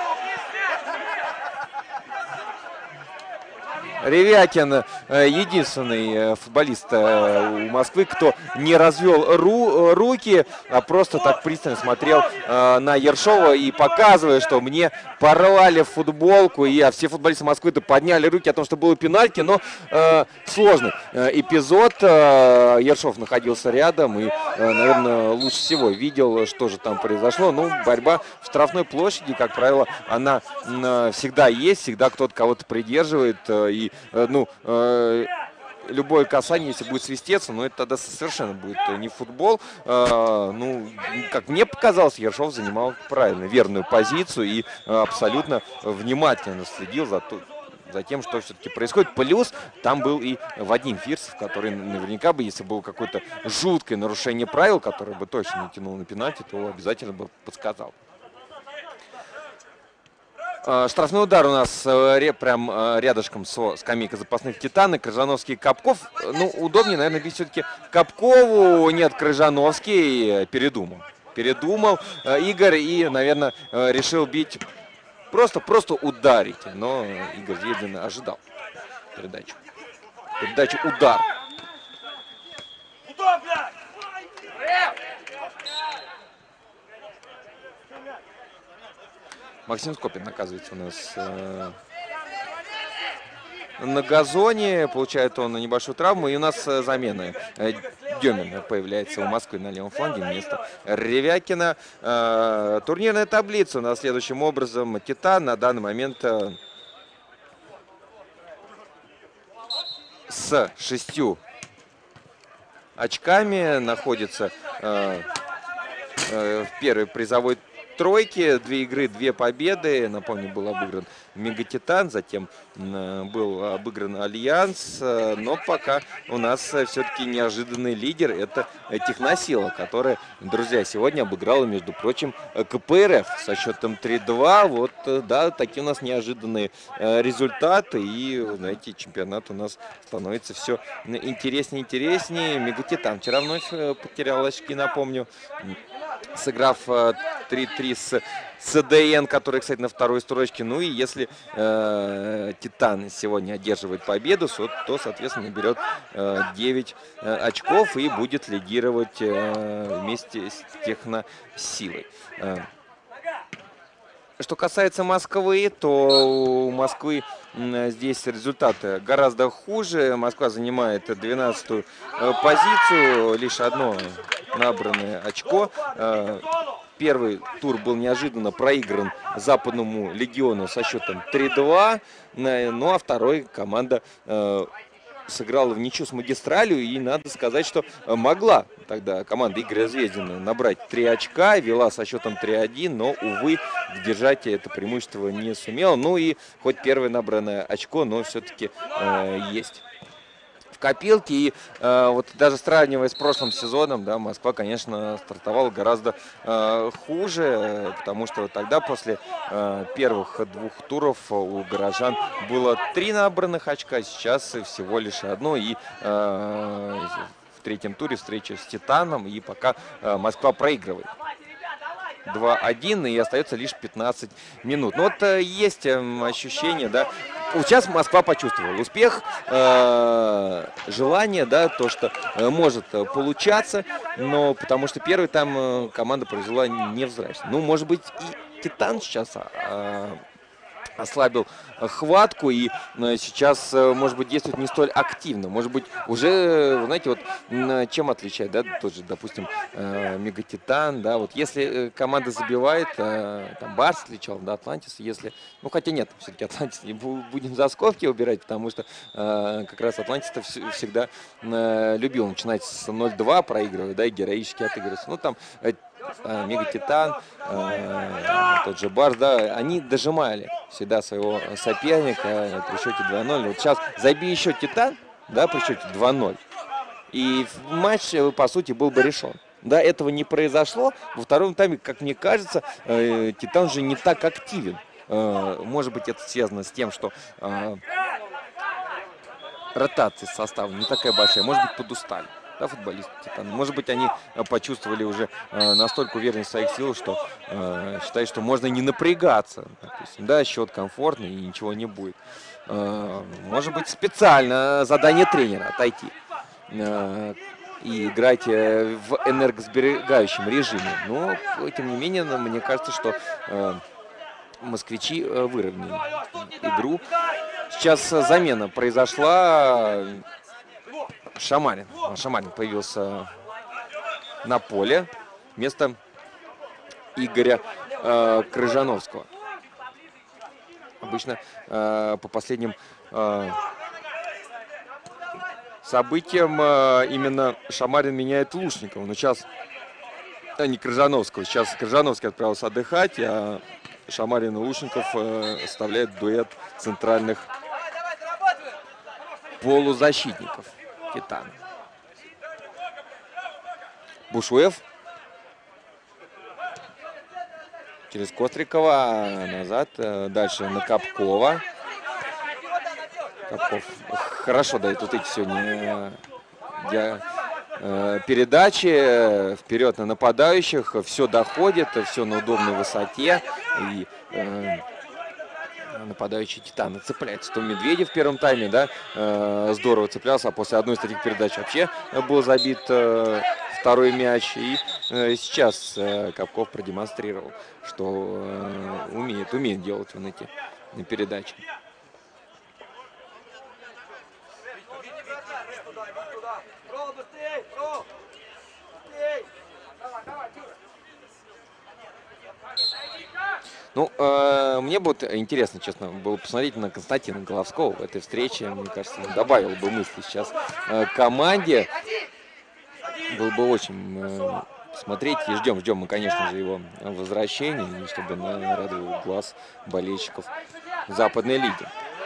Ревякин единственный футболист у Москвы, кто не развел ру, руки, а просто так пристально смотрел на Ершова и показывая, что мне порвали футболку, и все футболисты Москвы-то подняли руки о том, что было пенальти, но э, сложный эпизод. Ершов находился рядом и, наверное, лучше всего видел, что же там произошло. Ну, борьба в штрафной площади, как правило, она всегда есть, всегда кто-то кого-то придерживает, и ну, э, любое касание, если будет свистеться, но это тогда совершенно будет не футбол. Э, ну, как мне показалось, Ершов занимал правильно, верную позицию и абсолютно внимательно следил за, то, за тем, что все-таки происходит. Плюс там был и Вадим Фирсов, который наверняка бы, если было какое-то жуткое нарушение правил, которое бы точно не тянул на пенальти, то обязательно бы подсказал. Штрафной удар у нас прям рядышком со скамейкой запасных Титана. Крыжановский, Капков. Ну, удобнее, наверное, бить все-таки Капкову. Нет, Крыжановский передумал. Передумал Игорь и, наверное, решил бить просто, просто ударить. Но Игорь Звездин ожидал передачу. Передачу удар. Максим Скопин оказывается у нас э, на газоне. Получает он небольшую травму. И у нас э, замены. Э, Демин появляется у Москвы на левом фланге вместо Ревякина. Э, турнирная таблица у нас следующим образом. Титан на данный момент э, с шестью очками находится э, э, в первой призовой тройки, две игры, две победы. Напомню, был обыгран Мегатитан, затем был обыгран Альянс. Но пока у нас все-таки неожиданный лидер — это Техносила, которая, друзья, сегодня обыграла, между прочим, КПРФ со счетом три-два. Вот, да, такие у нас неожиданные результаты. И, знаете, чемпионат у нас становится все интереснее и интереснее. Мегатитан вчера вновь потерял очки, напомню, сыграв три-три с ЦДН, который, кстати, на второй строчке. Ну и если э, Титан сегодня одерживает победу, то, соответственно, берет э, девять э, очков и будет лидировать э, вместе с Техносилой. Э. Что касается Москвы, то у Москвы здесь результаты гораздо хуже. Москва занимает двенадцатую позицию, лишь одно набранное очко. Первый тур был неожиданно проигран Западному Легиону со счетом три-два. Ну а второй команда сыграла в ничью с Магистралью. И надо сказать, что могла тогда команда Игоря Звездина набрать три очка. Вела со счетом три-один, но, увы, держать это преимущество не сумела. Ну и хоть первое набранное очко, но все-таки э, есть в копилке. И э, вот даже сравнивая с прошлым сезоном, да, Москва, конечно, стартовала гораздо э, хуже, потому что тогда после э, первых двух туров у горожан было три набранных очка, сейчас всего лишь одно. И э, в третьем туре встреча с Титаном, и пока э, Москва проигрывает два-один, и остается лишь пятнадцать минут. Но вот э, есть э, ощущение, да, сейчас Москва почувствовала успех, э, желание, да, то, что э, может э, получаться, но потому что первый там э, команда произвела невзрачно. Ну, может быть, и Титан сейчас э, ослабил хватку и сейчас, может быть, действует не столь активно. Может быть, уже, знаете, вот чем отличает, да, тот же, допустим, Мегатитан, да, вот если команда забивает, там, Барс отличал, да, Атлантис, если, ну, хотя нет, все-таки Атлантис не будем за скобки убирать, потому что как раз Атлантис-то всегда любил начинать с ноль-два проигрывать, да, и героически отыгрываться. Ну, там Мегатитан, тот же Барс, да, они дожимали всегда своего соперника при счете два-ноль. Вот сейчас забей еще Титан, да, при счете два-ноль, и матч, по сути, был бы решен. Да, этого не произошло. Во втором тайме, как мне кажется, Титан же не так активен. Может быть, это связано с тем, что ротация состава не такая большая. Может быть, подустали. Да, футболисты Титана. Может быть, они почувствовали уже э, настолько уверенность в своих силах, что э, считают, что можно не напрягаться. Допустим, да, счет комфортный и ничего не будет. Э, может быть, специально задание тренера отойти э, и играть э, в энергосберегающем режиме. Но, тем не менее, мне кажется, что э, москвичи э, выровняли игру. Сейчас замена произошла. Шамарин. Шамарин появился на поле вместо Игоря э, Крыжановского. Обычно э, по последним э, событиям э, именно Шамарин меняет Лушникова. Но сейчас, а не Крыжановского, сейчас Крыжановский отправился отдыхать, а Шамарин и Лушников э, оставляют дуэт центральных полузащитников Титана. Бушуев. Через Кострикова назад. Дальше на Капкова. Капков хорошо дает вот эти сегодня для, э, передачи. Вперед на нападающих. Все доходит, все на удобной высоте. И э, нападающий Титана цепляется. То Медведев в первом тайме, да, э, здорово цеплялся, а после одной из таких передач вообще был забит э, второй мяч. И э, сейчас э, Капков продемонстрировал, что э, умеет, умеет делать он эти передачи. Ну, э, мне будет интересно, честно, было посмотреть на Константина Головского в этой встрече. Мне кажется, он добавил бы мысли сейчас э, команде. Было бы очень э, смотреть и ждем, ждем мы, конечно же, его возвращения, чтобы нарадовал глаз болельщиков Западной лиги.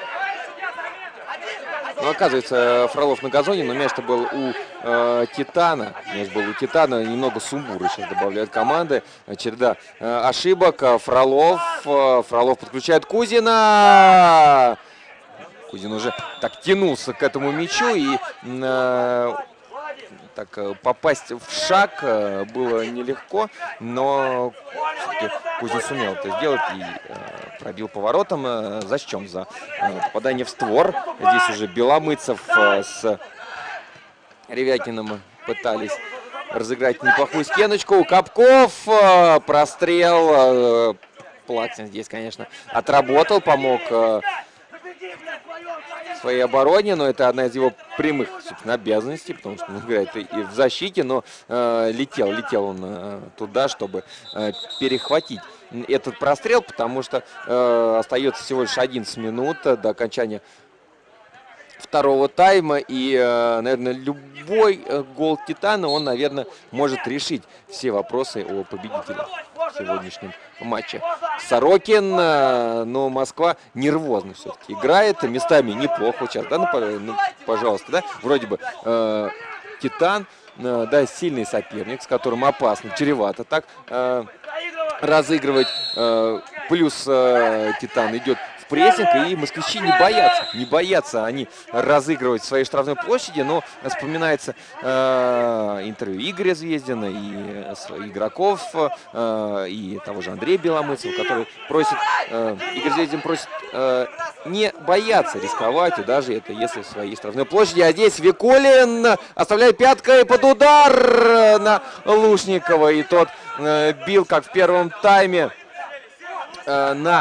Ну, оказывается, Фролов на газоне, но мяч-то был у э, Титана. Мяч был у Титана. Немного сумбура сейчас добавляют команды. Череда э, ошибок. Фролов. Э, Фролов подключает Кузина. Кузин уже так тянулся к этому мячу. И э, так попасть в шаг было нелегко. Но Кузин сумел это сделать и э, пробил поворотом. Э, за чем? За э, попадание в створ. Здесь уже Беломыцев э, с Ревякиным пытались разыграть неплохую стеночку. Капков, э, прострел. Э, Плаксин здесь, конечно, отработал, помог э, своей обороне, но это одна из его прямых, собственно, обязанностей, потому что он играет и в защите, но э, летел, летел он э, туда, чтобы э, перехватить этот прострел, потому что э, остается всего лишь одиннадцать минут до окончания второго тайма, и, э, наверное, любой э, гол Титана, он, наверное, может решить все вопросы о победителе в сегодняшнем матче. Сорокин, э, но Москва нервозно все-таки играет, местами неплохо вот сейчас, да, ну, ну, пожалуйста, да, вроде бы э, Титан, э, да, сильный соперник, с которым опасно, чревато так э, разыгрывать, э, плюс э, Титан идет в прессинг, и москвичи не боятся, не боятся они разыгрывать в своей штрафной площади, но вспоминается э, интервью Игоря Звездина и э, игроков, э, и того же Андрея Беломыцева, который просит, э, Игорь Звездин просит э, не бояться рисковать, и даже это если в своей штрафной площади, а здесь Викулин оставляет пяткой под удар на Лушникова, и тот э, бил, как в первом тайме, э, на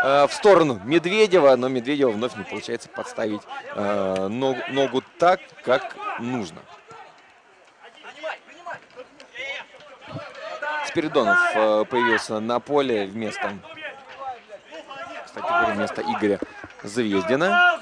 э, в сторону Медведева, но Медведева вновь не получается подставить э, ногу, ногу так, как нужно. Спиридонов э, появился на поле вместо, кстати говоря, вместо Игоря Звездина.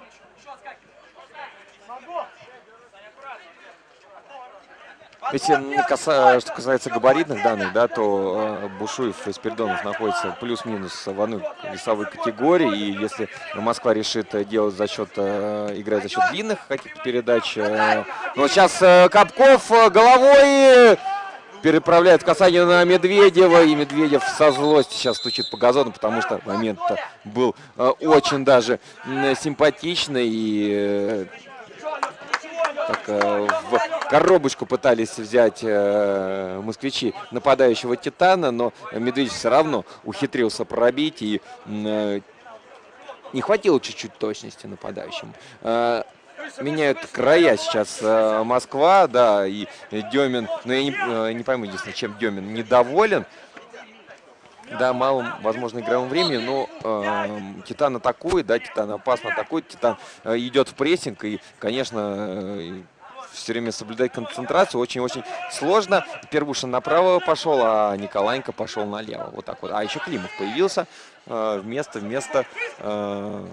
Если каса, что касается габаритных данных, да, то э, Бушуев и Спиридонов находятся плюс-минус в одной весовой категории. И если Москва решит делать за счет, э, играть за счет длинных каких-то передач. Э, но сейчас э, Капков головой переправляет касание на Медведева. И Медведев со злостью сейчас стучит по газону, потому что момент был э, очень даже э, симпатичный. И э, так, э, в коробочку пытались взять э, москвичи нападающего Титана, но Медведев все равно ухитрился пробить, и э, не хватило чуть-чуть точности нападающему. Э, меняют края сейчас э, Москва, да, и Демин, но я не, э, не пойму, единственное, чем Демин недоволен. Да, малым, возможно, игровым временем, но э, Титан атакует, да, Титан опасно атакует, Титан э, идет в прессинг, и, конечно, э, все время соблюдать концентрацию очень-очень сложно. Первушин направо пошел, а Николаенко пошел налево, вот так вот. А еще Климов появился э, вместо, вместо, э,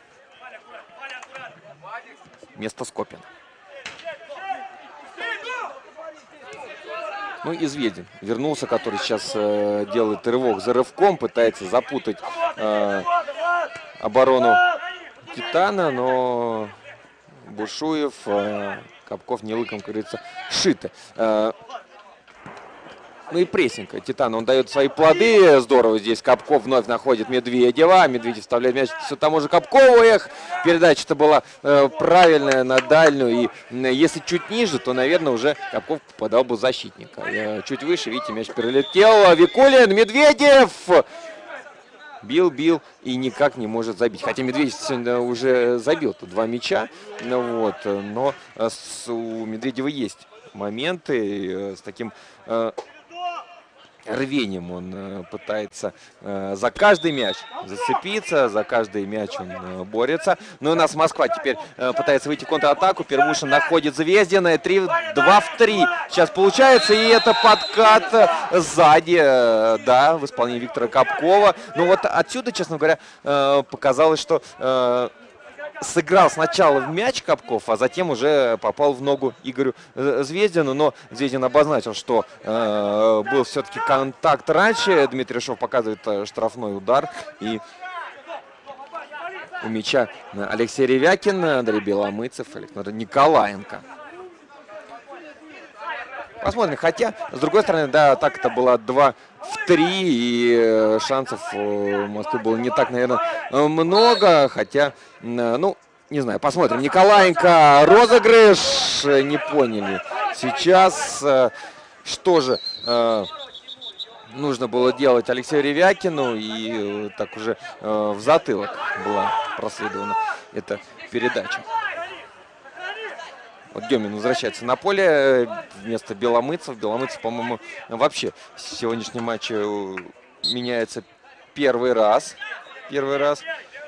вместо Скопина. Ну и Звездин вернулся, который сейчас э, делает рывок за рывком, пытается запутать э, оборону Титана, но Бушуев, э, Капков не лыком, как говорится, шиты. Э, ну и прессинг Титана, он дает свои плоды, здорово здесь Капков вновь находит Медведева, Медведев вставляет мяч все тому же Капкову, эх, передача-то была э, правильная на дальнюю, и э, если чуть ниже, то, наверное, уже Капков попадал бы в защитника. Э, чуть выше, видите, мяч перелетел, Викулин, Медведев! Бил, бил и никак не может забить. Хотя Медведев сегодня уже забил тут два мяча, ну, вот, но с, у Медведева есть моменты э, с таким... Э, рвением он э, пытается э, за каждый мяч зацепиться, за каждый мяч он э, борется. Но у нас Москва теперь э, пытается выйти в контратаку. Первушин находит Звездина. три-два в три сейчас получается. И это подкат э, сзади, э, да, в исполнении Виктора Капкова. Ну вот отсюда, честно говоря, э, показалось, что... Э, сыграл сначала в мяч Капков, а затем уже попал в ногу Игорю Звездину. Но Звездин обозначил, что э, был все-таки контакт раньше. Дмитрий Шов показывает э, штрафной удар. И у мяча Алексей Ревякин, Андрей Беломыцев, Александр Николаенко. Посмотрим. Хотя, с другой стороны, да, так это было два в три, и шансов у Москвы было не так, наверное, много. Хотя, ну, не знаю, посмотрим. Николаенко, розыгрыш, не поняли. Сейчас, что же нужно было делать Алексею Ревякину, и так уже в затылок была проследована эта передача. Вот Демин возвращается на поле вместо Беломыцев. Беломыцев, по-моему, вообще в сегодняшнем матче меняется первый раз. Первый раз.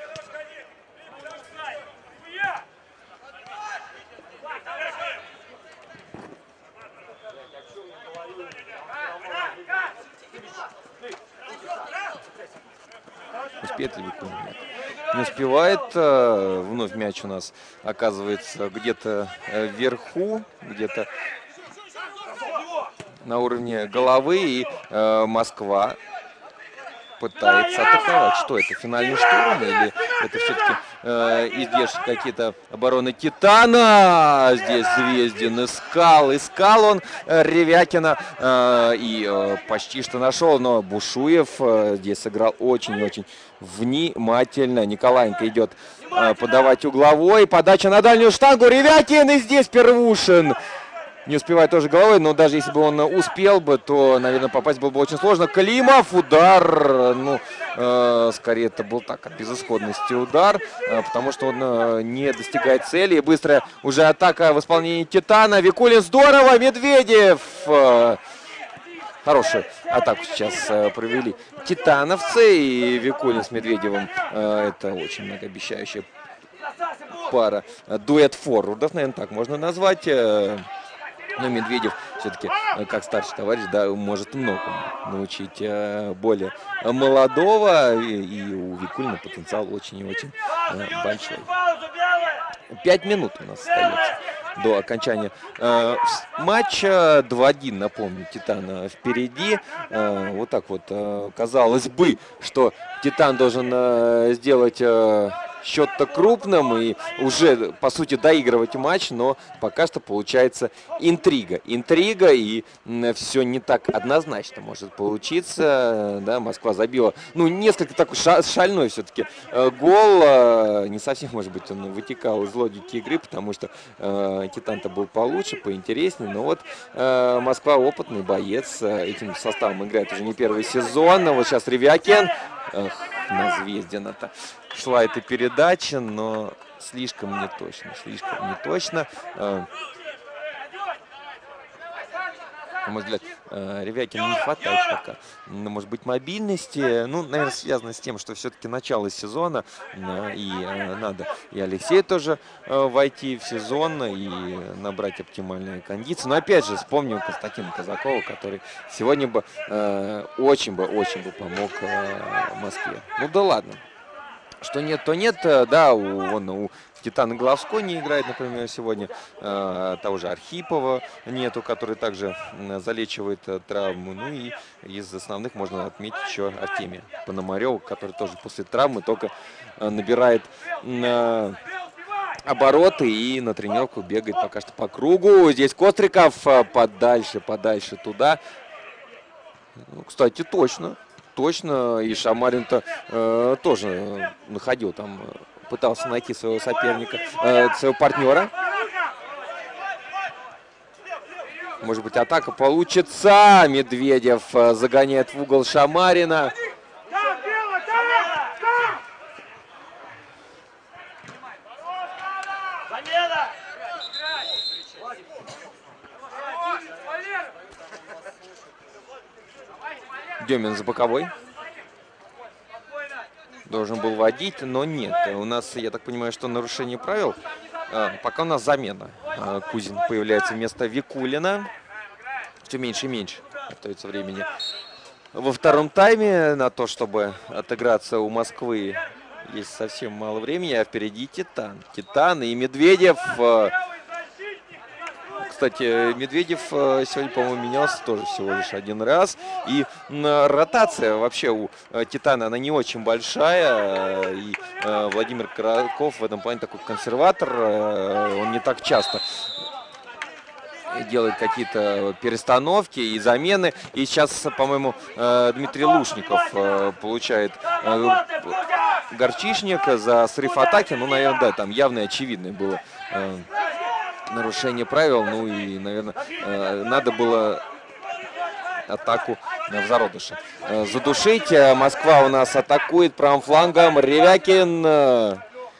Успеет ли Викулин? Не успевает. Вновь мяч у нас оказывается где-то вверху, где-то на уровне головы. И э, Москва пытается атаковать. Что это? Финальный штурм? Или это все-таки э, издержки какие-то обороны Титана? Здесь Звездин искал. Искал он э, Ревякина. Э, и э, почти что нашел. Но Бушуев э, здесь сыграл очень-очень внимательно. Николаенко идет э, подавать угловой. Подача на дальнюю штангу. Ревякин. И здесь Первушин. Не успевает тоже головой, но даже если бы он успел бы, то, наверное, попасть было бы очень сложно. Климов, удар, ну, э, скорее это был так, от безысходности удар, э, потому что он э, не достигает цели. Быстрая уже атака в исполнении Титана. Викулин, здорово, Медведев. Э, хорошую атаку сейчас э, провели титановцы, и Викулин с Медведевым. Э, это очень многообещающая пара. Дуэт форвардов, наверное, так можно назвать. Э, но Медведев все-таки, э, как старший товарищ, да, может многому научить э, более молодого. И, и у Викулина потенциал очень и очень э, большой. Пять минут у нас остается до окончания э, матча. два-один, напомню, Титан впереди. Э, вот так вот, э, казалось бы, что Титан должен э, сделать э, счет-то крупным и уже, по сути, доигрывать матч, но пока что получается интрига. Интрига, и все не так однозначно может получиться. Да, Москва забила, ну, несколько такой шальной все-таки гол. Не совсем, может быть, он вытекал из логики игры, потому что э, Титан-то был получше, поинтереснее. Но вот э, Москва опытный боец, этим составом играет уже не первый сезон. Вот сейчас Ревякин. Эх, на Звездина-то шла эта передача, но слишком не точно, слишком не точно. На мой взгляд, Ревякину не хватает пока, может быть, мобильности. Ну, наверное, связано с тем, что все-таки начало сезона, и надо и Алексею тоже войти в сезон и набрать оптимальные кондиции. Но опять же, вспомним Константина Казакова, который сегодня бы очень бы, очень бы помог Москве. Ну да ладно. Что нет, то нет. Да, у, вон, у Титана Головской не играет, например, сегодня. Э, того же Архипова нету, который также залечивает э, травму. Ну и из основных можно отметить еще Артемия Пономарева, который тоже после травмы только э, набирает э, обороты и на тренировку бегает пока что по кругу. Здесь Костриков э, подальше, подальше туда. Ну, кстати, точно. Точно, и Шамарин-то э, тоже находил там, пытался найти своего соперника, э, своего партнера. Может быть, атака получится. Медведев э, загоняет в угол Шамарина. Демин за боковой. Должен был водить, но нет. У нас, я так понимаю, что нарушение правил. А, пока у нас замена. А, Кузин появляется вместо Викулина. Все меньше и меньше остается времени во втором тайме на то, чтобы отыграться. У Москвы есть совсем мало времени, а впереди Титан. Титан и Медведев. Кстати, Медведев сегодня, по-моему, менялся тоже всего лишь один раз. И ротация вообще у Титана, она не очень большая. И Владимир Караков в этом плане такой консерватор. Он не так часто делает какие-то перестановки и замены. И сейчас, по-моему, Дмитрий Лушников получает горчишник за срыв атаки. Ну, наверное, да, там явно и очевидное было нарушение правил. Ну и, наверное, надо было атаку в зародыше задушить. Москва у нас атакует правым флангом. Ревякин. Ну,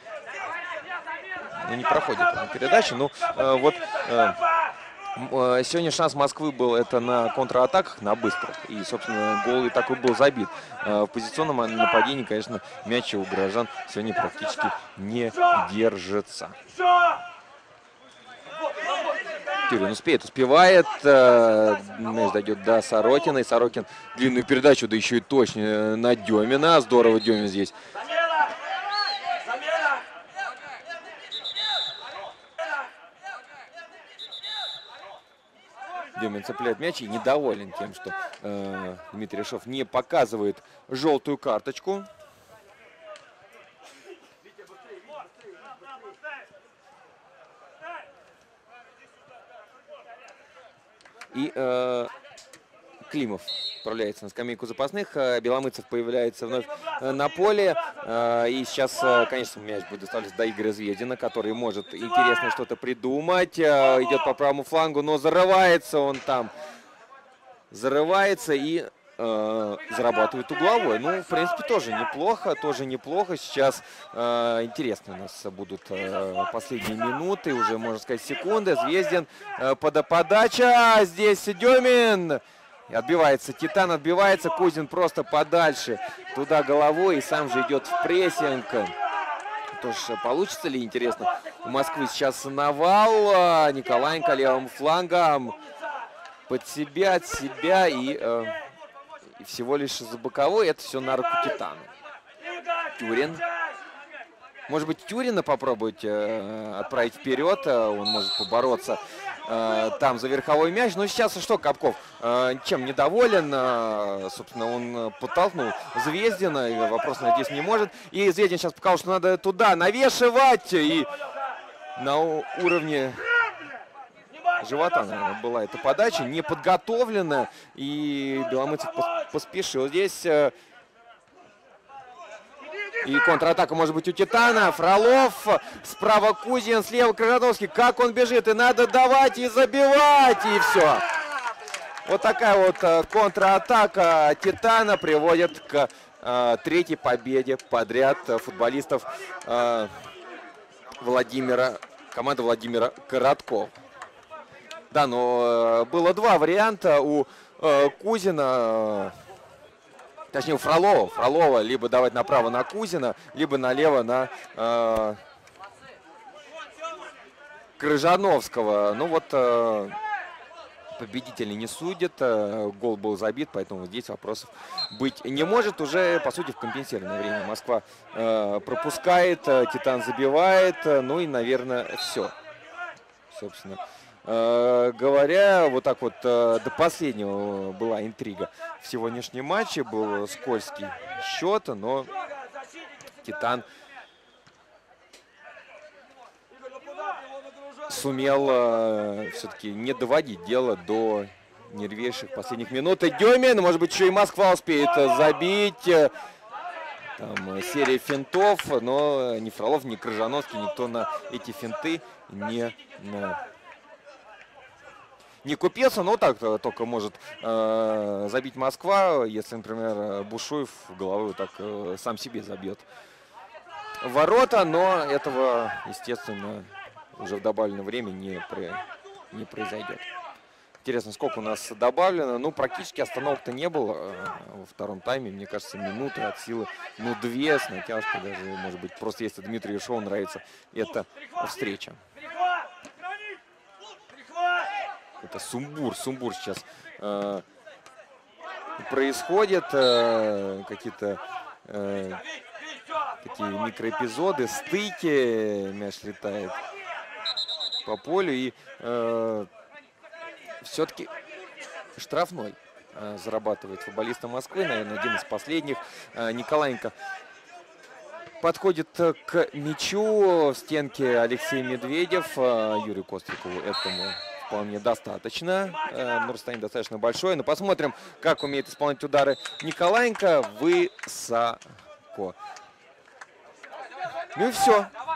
не проходит передача. Ну, вот сегодня шанс Москвы был это на контратаках, на быстрых. И, собственно, гол и такой был забит. В позиционном нападении, конечно, мяч у горожан сегодня практически не держится. Тюрин успеет, успевает. Мяч дойдет до Сорокина. И Сорокин длинную передачу, да еще и точно на Демина. Здорово Демин здесь. Демин цепляет мяч и недоволен тем, что э, Дмитрий Шов не показывает желтую карточку. И э, Климов отправляется на скамейку запасных. Беломыцев появляется вновь на поле. И сейчас, конечно, мяч будет доставляться до Игоря Звездина, который может интересно что-то придумать. Идет по правому флангу, но зарывается он там. Зарывается и э, зарабатывает угловой. Ну, в принципе, тоже неплохо. Тоже неплохо. Сейчас э, интересно у нас будут э, последние минуты. Уже, можно сказать, секунды. Звездин. Э, подача. Здесь Демин. И отбивается Титан, отбивается. Кузин просто подальше. Туда головой и сам же идет в прессинг. Тоже получится ли, интересно. У Москвы сейчас навал. Николаенко левым флангом. Под себя, от себя и, э, и всего лишь за боковой. Это все на руку Титану. Тюрин. Может быть, Тюрина попробовать э, отправить вперед. Он может побороться э, там за верховой мяч. Но сейчас что, Капков э, чем недоволен? Э, собственно, он подтолкнул Звездина. И вопрос, надеюсь, не может. И Звездин сейчас показал, что надо туда навешивать. И на уровне живота, наверное, была эта подача. Не подготовлена. И Беломыцев поспешил. Здесь... Э, И контратака может быть у Титана. Фролов. Справа Кузин, слева Крыжановский. Как он бежит. И надо давать и забивать. И все. Вот такая вот контратака Титана приводит к э, третьей победе подряд футболистов э, Владимира, команды Владимира Короткова. Да, но э, было два варианта у э, Кузина. Точнее, у Фролова. Фролова либо давать направо на Кузина, либо налево на э, Крыжановского. Ну вот, э, победители не судят. Э, гол был забит, поэтому здесь вопросов быть не может. Уже, по сути, в компенсированное время Москва э, пропускает, э, Титан забивает. Э, ну и, наверное, все. Собственно э, говоря, вот так вот э, до последнего была интрига в сегодняшнем матче. Был скользкий счет, но Титан сумел э, все-таки не доводить дело до нервейших последних минут. И Демин, может быть, еще и Москва успеет забить. Там серия финтов, но ни Фролов, ни Крыжановский, никто на эти финты не, не купился. Но так только может э, забить Москва, если, например, Бушуев головой так э, сам себе забьет ворота. Но этого, естественно, уже в добавленное время не, про, не произойдет. Интересно, сколько у нас добавлено. Ну, практически остановок-то не было э, во втором тайме. Мне кажется, минуты от силы, ну, две с натяжкой даже, может быть. Просто если Дмитрию Ершову нравится эта встреча. Это сумбур, сумбур сейчас э, происходит. Э, Какие-то э, такие микроэпизоды, стыки. Мяч летает по полю и... Э, все-таки штрафной э, зарабатывает футболиста Москвы, наверное, один из последних. Э, Николаенко подходит э, к мячу в стенке Алексей Медведев. Э, Юрию Кострикову этому вполне достаточно. Э, на расстоянии достаточно большое. Но посмотрим, как умеет исполнять удары Николаенко высоко. Ну и все.